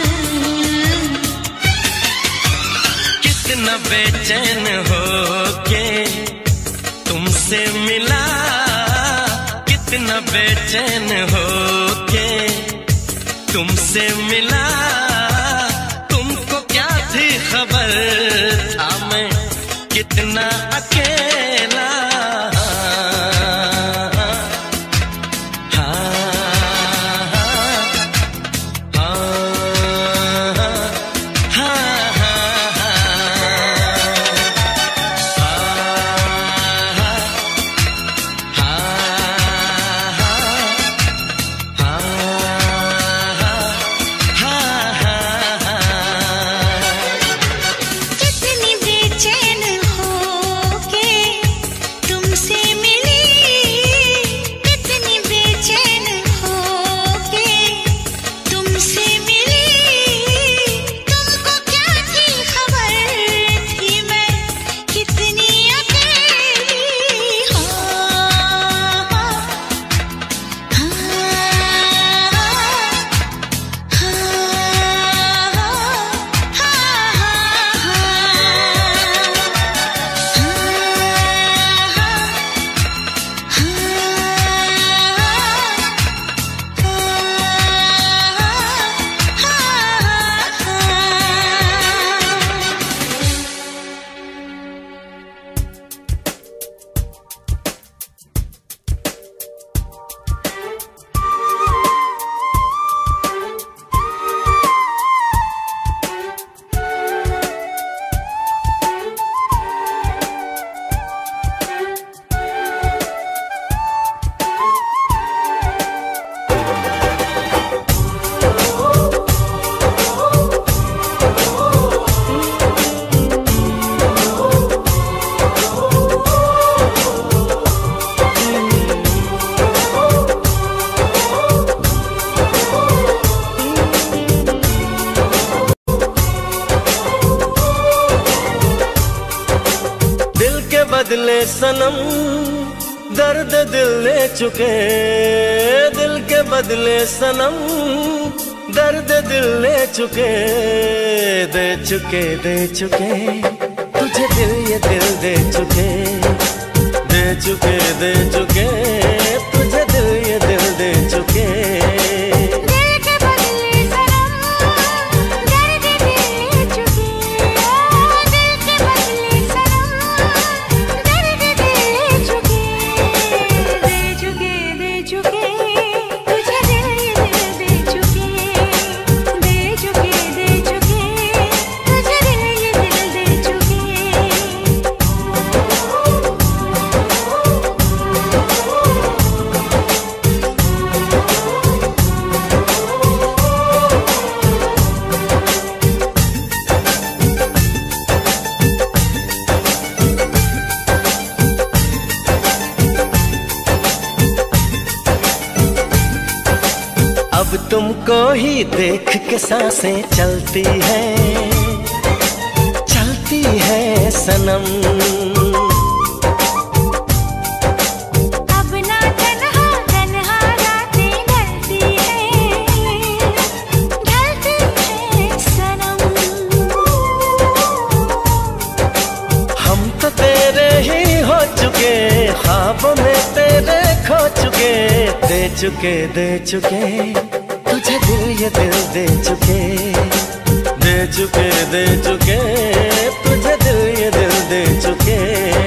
Speaker 1: कितना बेचैन हो के तुमसे मिला, कितना बेचैन हो के तुमसे मिला। तुमको क्या थी खबर था मैं कितना अकेला। बदले सनम दर्द दिल ले चुके, दिल के बदले सनम दर्द दिल ले चुके, दे चुके दे चुके तुझे दिल ये दिल दे चुके, दे चुके दे चुके तुझे दिल ये दिल दे चुके। अब तुमको ही देख के सांसें चलती है सनम।
Speaker 2: अब ना तन्हा तन्हा रातें ढलती है सनम।
Speaker 1: हम तो तेरे ही हो चुके, ख्वाबों में तेरे खो चुके, दे चुके तुझे दिल ये दिल दे चुके, दे चुके तुझे दिल ये दिल दे चुके।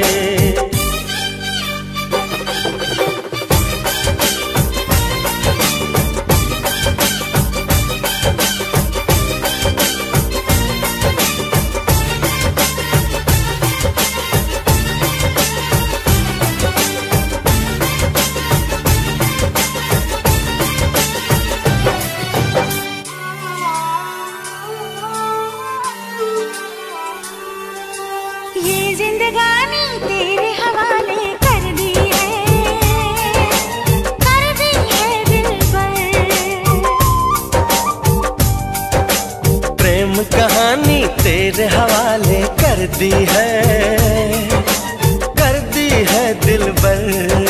Speaker 2: ये जिंदगानी तेरे हवाले कर दी है दिलबर।
Speaker 1: प्रेम कहानी तेरे हवाले कर दी है दिलबर।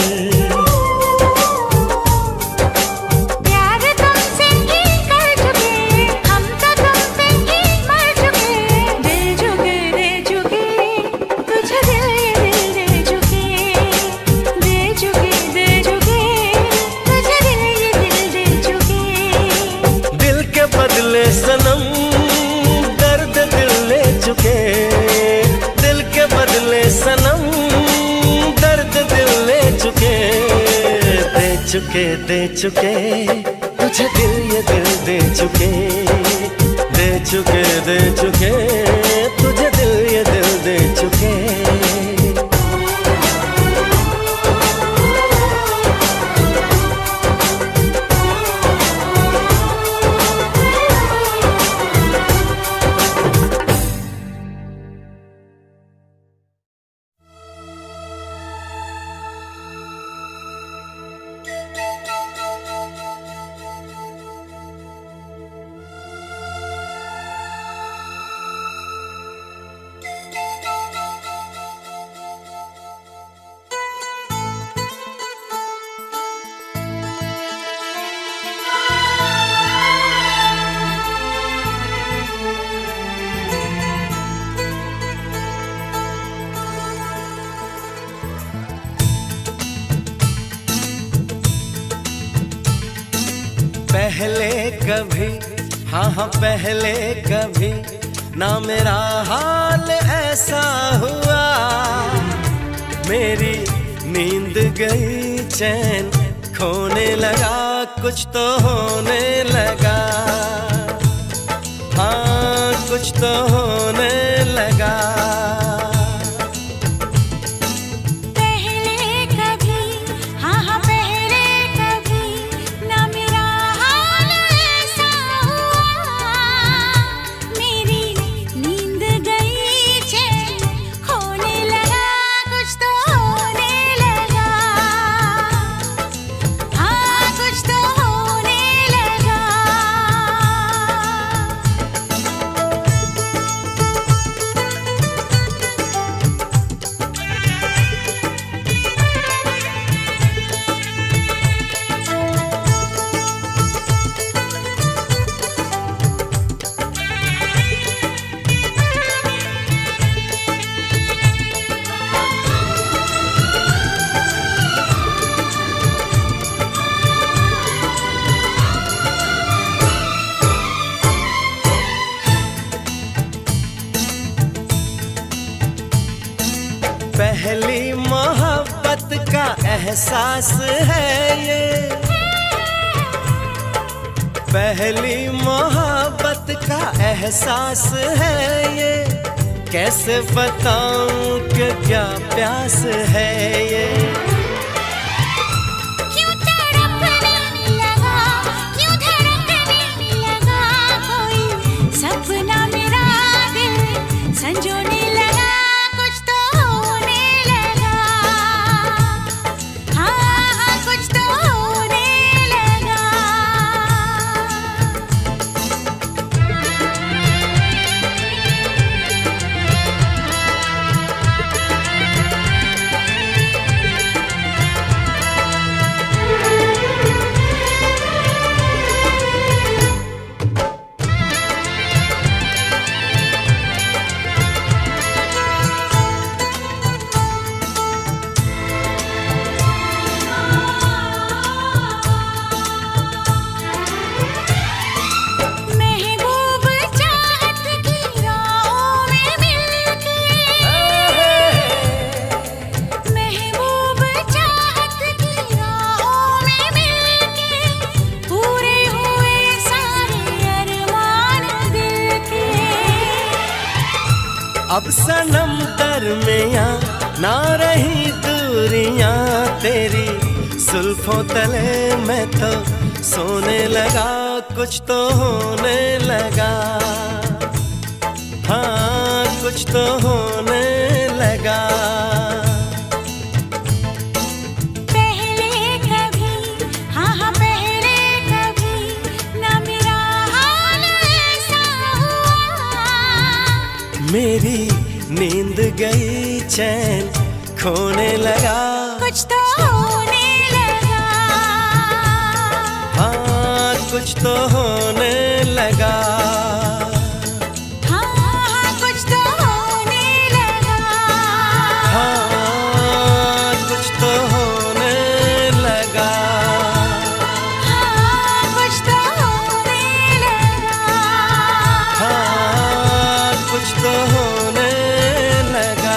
Speaker 2: प्यार तुमसे ही कर चुके, हम तो तुम पे ही मर चुके, दे चुके तुझे दिल ये दिल दे चुके, दे चुके तुझे दिल ये दिल दे चुके।
Speaker 1: दिल के बदले सनम दर्द दिल ले चुके, दिल के बदले सनम दर्द दिल ले चुके, दे चुके तुझे दिल ये दिल दे चुके, दे चुके तुझे दिल ये दिल दे चुके। पहले कभी हाँ पहले कभी ना मेरा हाल ऐसा हुआ, मेरी नींद गई चैन खोने लगा, कुछ तो होने लगा, हाँ कुछ तो होने लगा। एहसास है ये, पहली मोहब्बत का एहसास है ये। कैसे बताऊं कि क्या प्यास है ये।
Speaker 2: क्यों तड़पने लगा, क्यों धड़कने लगा, कोई सपना मेरा दिल संजोने लगा, कुछ तो होने लगा, हाँ कुछ तो होने लगा। महबूब चाहत की राहों में मिलके, महबूब चाहत की राहों में मिलके, पूरे हुए सारे अरमान दिल के।
Speaker 1: अब सनम दरमियां ना रही दूरियां तेरी, जुल्फों तले मैं तो सोने लगा, कुछ तो होने लगा, हाँ कुछ तो होने लगा।
Speaker 2: पहले कभी, हाँ हाँ पहले कभी ना मेरा हाल ऐसा हुआ।
Speaker 1: मेरी नींद गई चैन खोने लगा,
Speaker 2: कुछ तो होने लगा,
Speaker 1: हाँ कुछ तो होने लगा,
Speaker 2: हाँ हाँ कुछ तो होने लगा,
Speaker 1: हाँ कुछ तो होने लगा,
Speaker 2: हाँ कुछ तो होने लगा।
Speaker 1: हाँ कुछ तो होने लगा।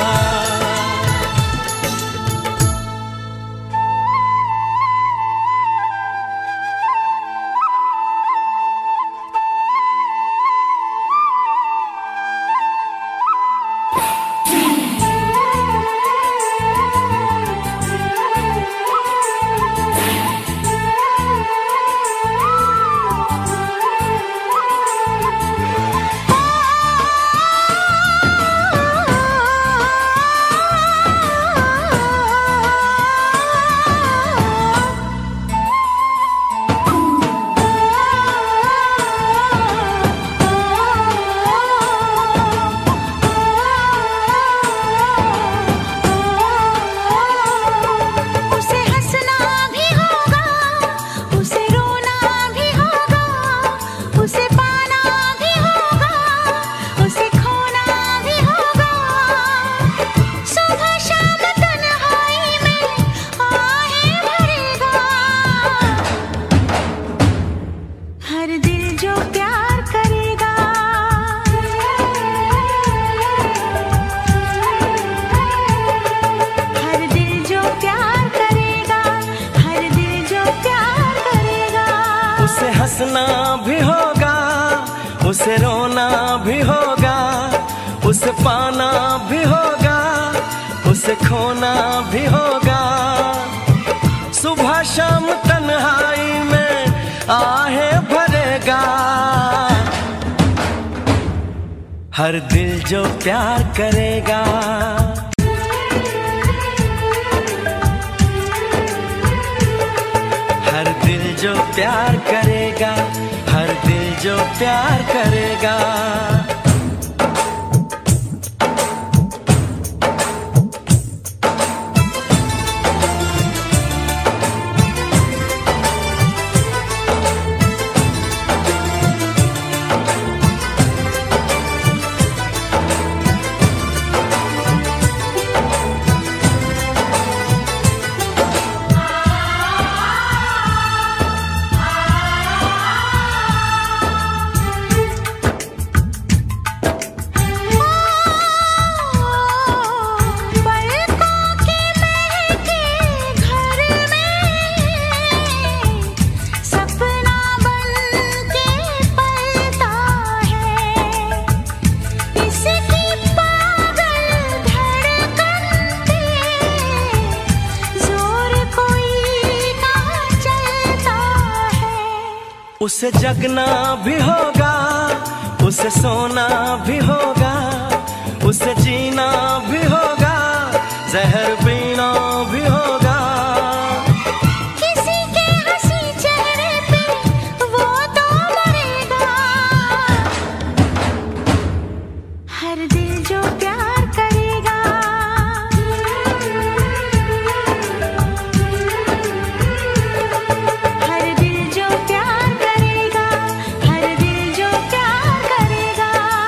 Speaker 2: उसे हंसना भी होगा, उसे रोना भी होगा, उसे पाना भी होगा, उसे खोना भी होगा। सुबह शाम तन्हाई में आहें भरेगा, हर दिल जो प्यार करेगा, हर दिल जो प्यार करेगा, हर दिल जो प्यार करेगा।
Speaker 1: उसे हंसना भी होगा, उसे रोना भी होगा, उसे पाना भी होगा, उसे खोना भी होगा। सुबह शाम तन्हाई में आहें भरेगा, हर दिल जो प्यार करेगा। हर दिल जो प्यार करेगा, हर दिल जो प्यार करेगा। उसे जगना भी होगा, उसे सोना भी होगा, उसे जीना भी होगा, जहर पीना भी होगा।
Speaker 2: किसी के हंसी चेहरे पे वो तो मरेगा। हर दिल जो प्यार करेगा, हर दिल जो प्यार करेगा, हर दिल जो प्यार करेगा।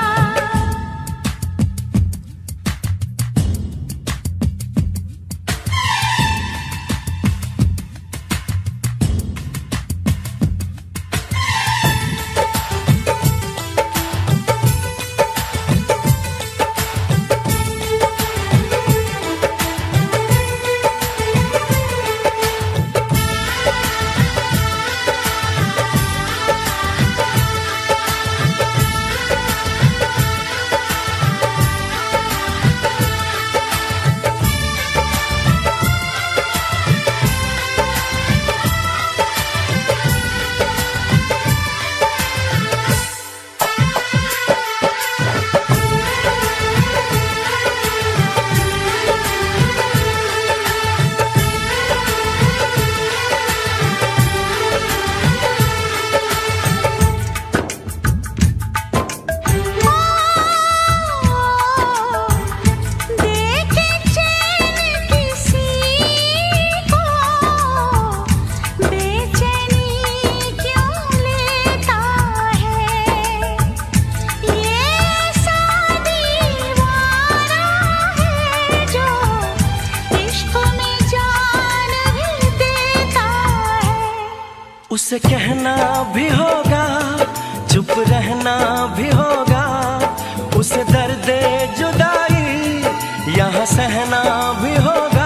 Speaker 1: उसे कहना भी होगा, चुप रहना भी होगा, उसे दर्द जुदाई यहाँ सहना भी होगा।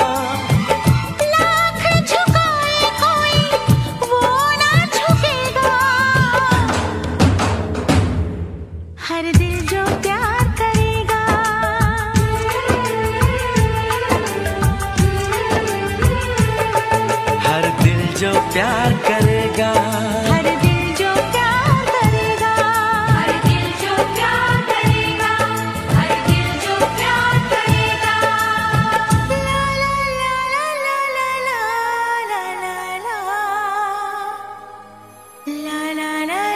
Speaker 2: लाख झुकाए कोई वो ना झुकेगा। हर दिल जो प्यार करेगा,
Speaker 1: हर दिल जो प्यार करेगा,
Speaker 2: हर दिल जो प्यार करेगा, हर दिल जो प्यार करेगा, हर दिल जो प्यार करेगा। ला ला ला ला ला ला ला ला ला ला ला ला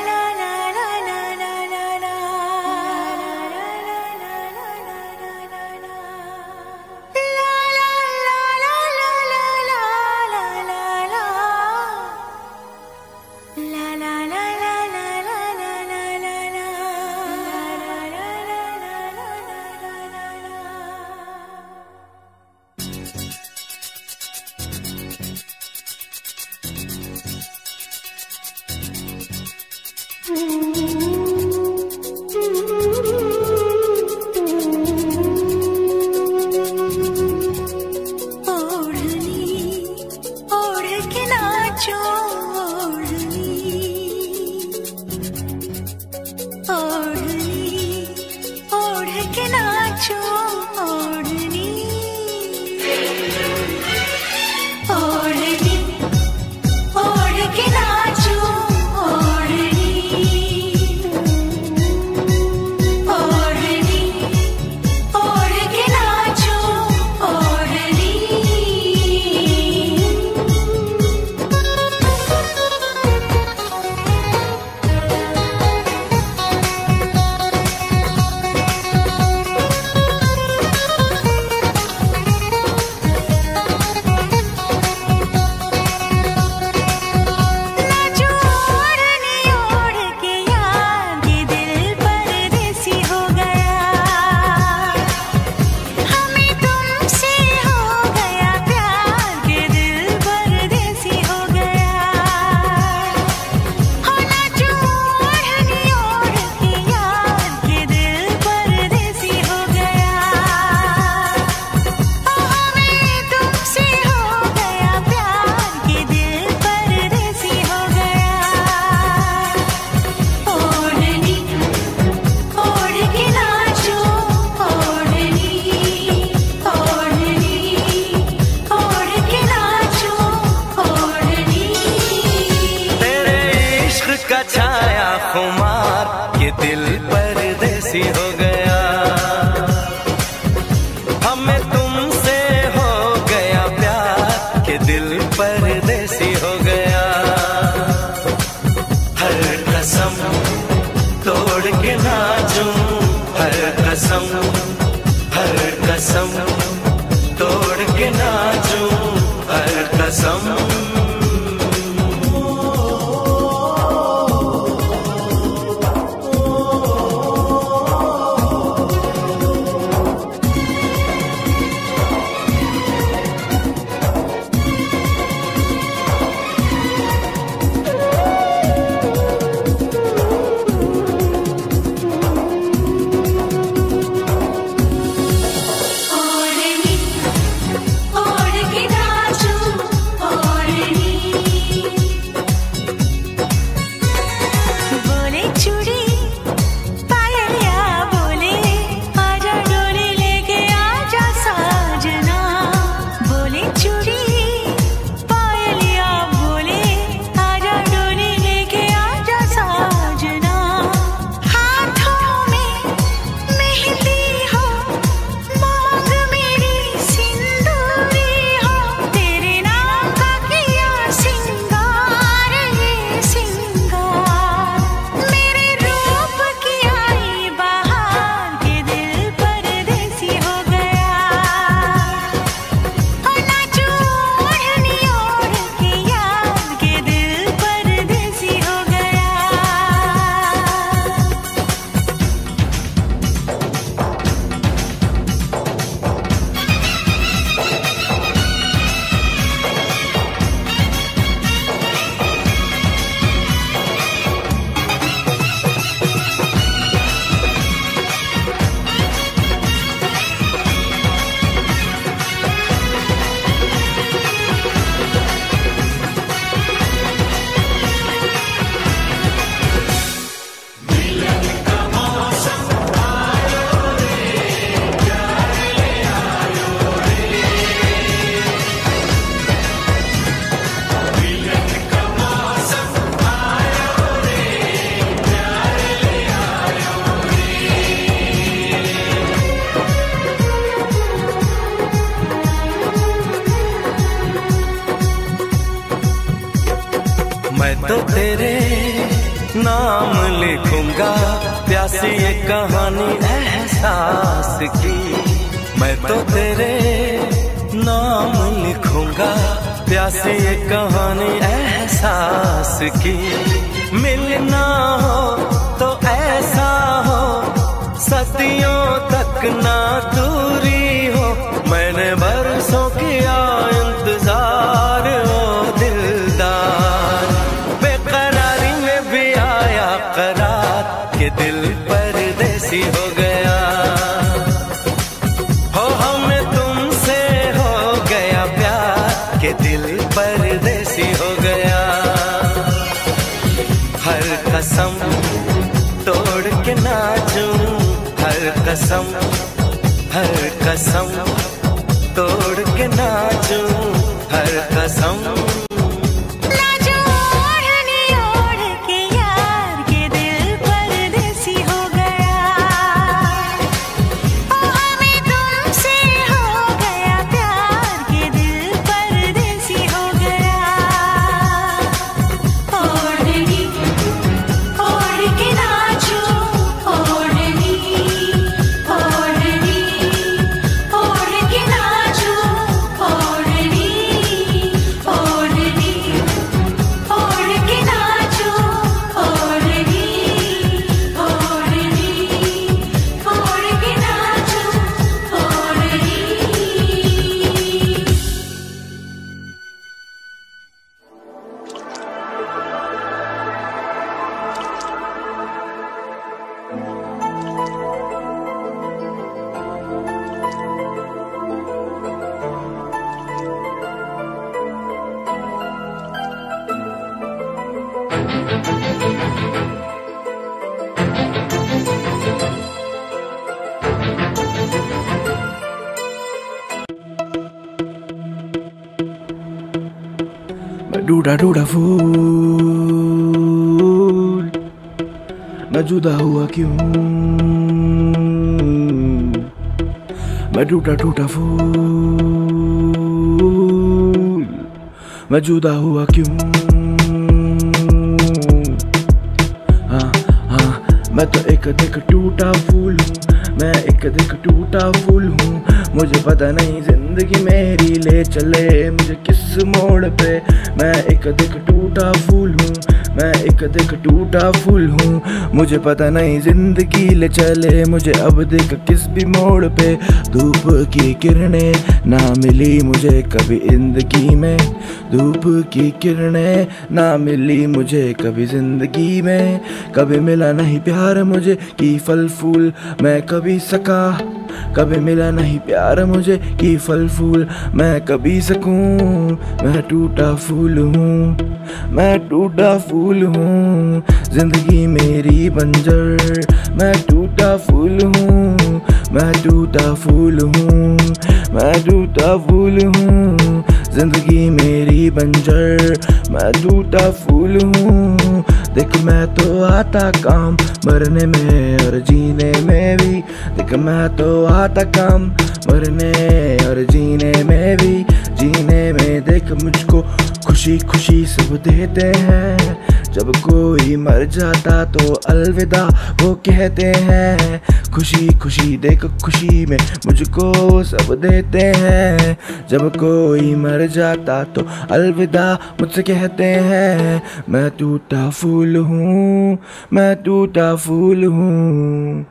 Speaker 1: छाया खुमार, ये दिल परदेसी हो गया। हमें तुमसे हो गया प्यार, के दिल परदेसी हो गया। हर कसम तोड़ के नाचूं, हर कसम, हर कसम तोड़ के नाचूं, हर कसम। मैं तो तेरे नाम लिखूंगा, प्यासी ये कहानी एहसास की। मैं तो तेरे नाम लिखूंगा, प्यासी ये कहानी एहसास की। मिलना हो तो ऐसा हो, सदियों तक ना दूरी हो। मैंने बरसों किया इंतजार ओ दिलदार, बेकरारी में भी आया करार, के दिल परदेसी हो गया। हो हमें तुमसे हो गया प्यार, के दिल परदेसी हो गया। हर कसम तोड़ के नाचूं, हर कसम, हर कसम तोड़ के नाचूं, हर कसम।
Speaker 5: Duda food. मैं जुदा हुआ क्यों, मैं टूटा टूटा फूल, मैं जुदा हुआ क्यों। हाँ हाँ मैं तो एक देख टूटा फूल हूँ, मैं एक देख टूटा फूल हूँ। मुझे पता नहीं जिंदगी मेरी ले चले मुझे किस मोड़ पे। मैं एक देख टूटा फूल हूँ, मैं एक देख टूटा फूल हूँ। मुझे पता नहीं जिंदगी ले चले मुझे अब देख किस भी मोड़ पे। धूप की किरणें ना मिली मुझे कभी जिंदगी में, धूप की किरणें ना मिली मुझे कभी जिंदगी में। कभी मिला नहीं प्यार मुझे कि फल फूल मैं कभी सका, कभी मिला नहीं प्यार मुझे कि फल फूल मैं कभी सकूं। मैं टूटा फूल हूँ, मैं टूटा फूल हूँ, जिंदगी मेरी बंजर। मैं टूटा फूल हूँ, मैं टूटा फूल हूँ, मैं टूटा फूल हूँ, जिंदगी मेरी बंजर। मैं टूटा फूल हूँ। देख मैं तो आता काम मरने में और जीने में भी, देख मैं तो आता काम मरने और जीने में भी। जीने में देख मुझको खुशी खुशी सब देते हैं, जब कोई मर जाता तो अलविदा वो कहते हैं। खुशी खुशी देख खुशी में मुझको सब देते हैं, जब कोई मर जाता तो अलविदा मुझसे कहते हैं। मैं टूटा फूल हूँ, मैं टूटा फूल हूँ।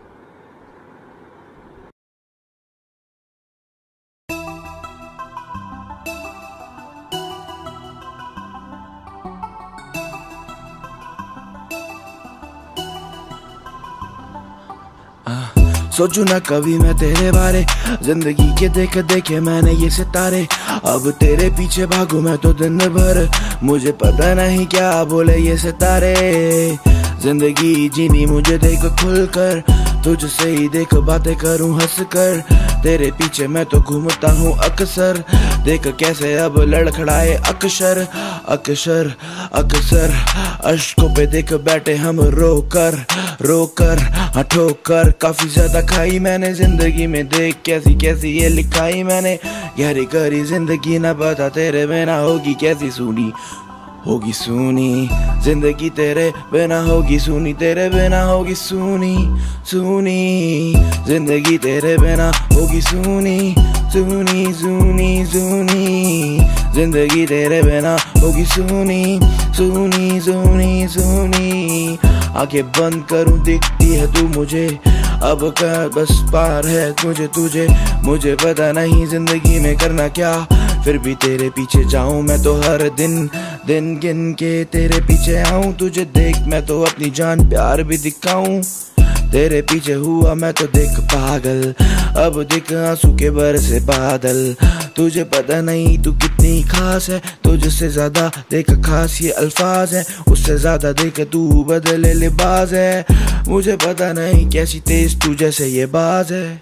Speaker 5: सोचू ना कभी मैं तेरे बारे, जिंदगी के देख देखे मैंने ये सितारे। अब तेरे पीछे भागू मैं तो दिन भर, मुझे पता नहीं क्या बोले ये सितारे। जिंदगी जीनी मुझे देख खुलकर, तुझसे ही देख बातें करूं हंस कर। तेरे पीछे मैं तो घूमता हूँ अक्सर, देख कैसे अब लड़खड़ाए अक्षर अक्षर अक्सर। अश्कों पे देख बैठे हम रोकर रोकर हाँ ठोकर। काफी ज्यादा खाई मैंने जिंदगी में, देख कैसी कैसी ये लिखाई मैंने। गहरी गहरी जिंदगी ना पता तेरे बिना होगी कैसी सुनी, होगी सुनी जिंदगी तेरे बिना होगी सुनी, तेरे बिना होगी सुनी सुनी जिंदगी तेरे बिना होगी सुनी सुनी सुनी सुनी जिंदगी तेरे बिना होगी सुनी सुनी सुनी सुनी। आंखें बंद करूं दिखती है तू मुझे, अब का बस पार है मुझे तुझे। मुझे पता नहीं जिंदगी में करना क्या, फिर भी तेरे पीछे जाऊं मैं तो हर दिन दिन गिन के तेरे पीछे आऊं। तुझे देख मैं तो अपनी जान प्यार भी दिखाऊं, तेरे पीछे हुआ मैं तो देख पागल। अब देख आंसू के बरसे बादल, तुझे पता नहीं तू कितनी खास है। तुझसे ज्यादा देख खास ये अल्फाज है, उससे ज्यादा देख तू बदले लिबास है। मुझे पता नहीं कैसी तेज तू जैसे ये बाज है।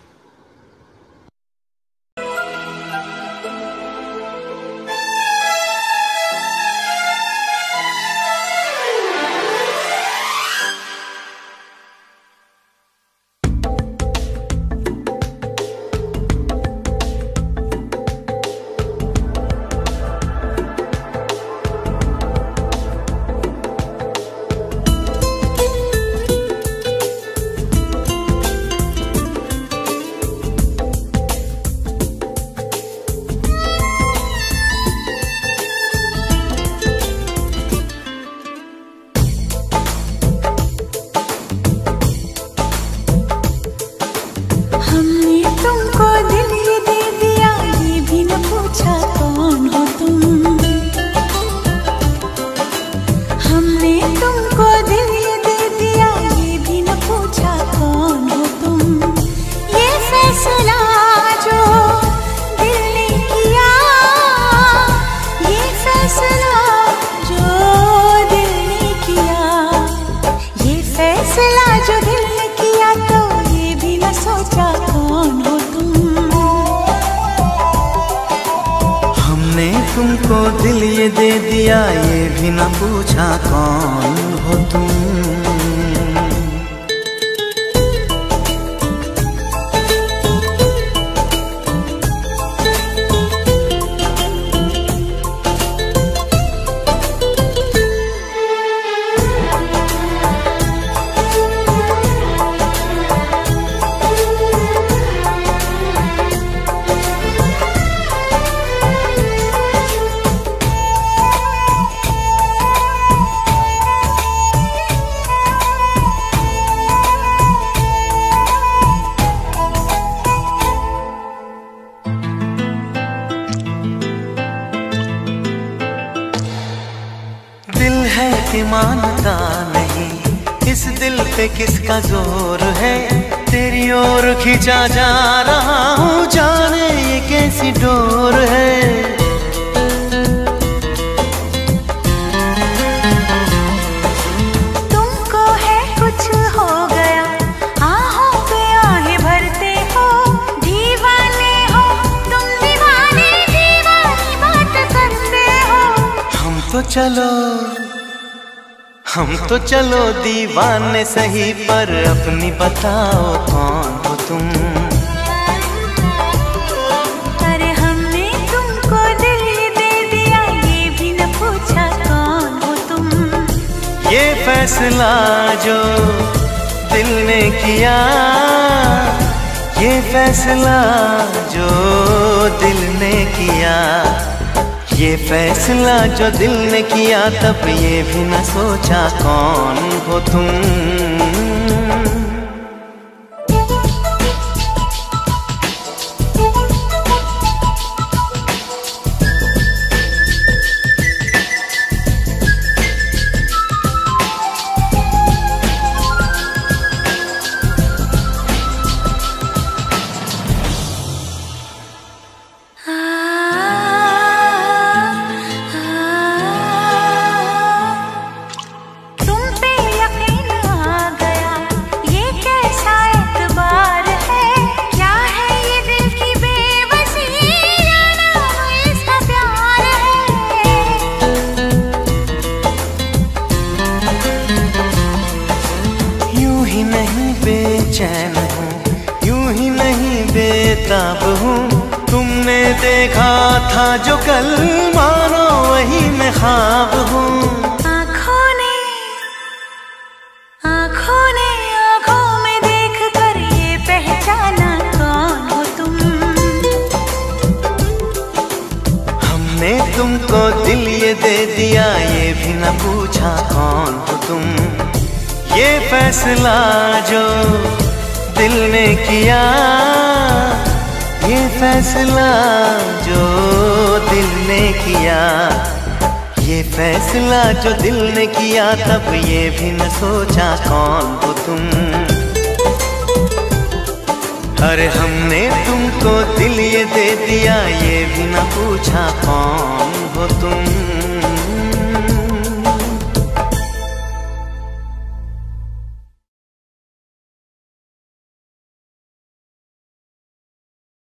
Speaker 4: तुमको दिल ये दे दिया, ये भी न पूछा कौन हो तुम। मानता नहीं, इस दिल पे किसका जोर है, तेरी ओर खींचा जा रहा हूँ, जाने ये कैसी डोर है।
Speaker 2: तुमको है कुछ हो गया, आहों पे आहें भरते हो, दीवाने हो तुम, दीवाने दीवानी बात करते हो।
Speaker 4: हम तो चलो दीवाने सही, पर अपनी बताओ कौन हो तुम।
Speaker 2: अरे हमने तुमको दिल दे दिया, ये भी न पूछा कौन हो तुम।
Speaker 4: ये फैसला जो दिल ने किया, ये फैसला जो दिल ने किया, ये फैसला जो दिल ने किया, तब ये भी न सोचा कौन हो तुम। बेचैन हूँ, यूं ही नहीं बेताब हूँ, तुमने देखा था जो कल, मानो वही मैं ख्वाब हूँ।
Speaker 2: आँखों ने आँखों में देख कर ये पहचाना कौन हो तुम।
Speaker 4: हमने तुमको दिल ये दे दिया, ये भी न पूछा कौन हो तुम। ये फैसला जो दिल ने किया, ये फैसला जो दिल ने किया, ये फैसला जो दिल ने किया, तब ये भी न सोचा कौन हो तुम। अरे हमने तुमको दिल ये दे दिया, ये भी न पूछा कौन हो तुम।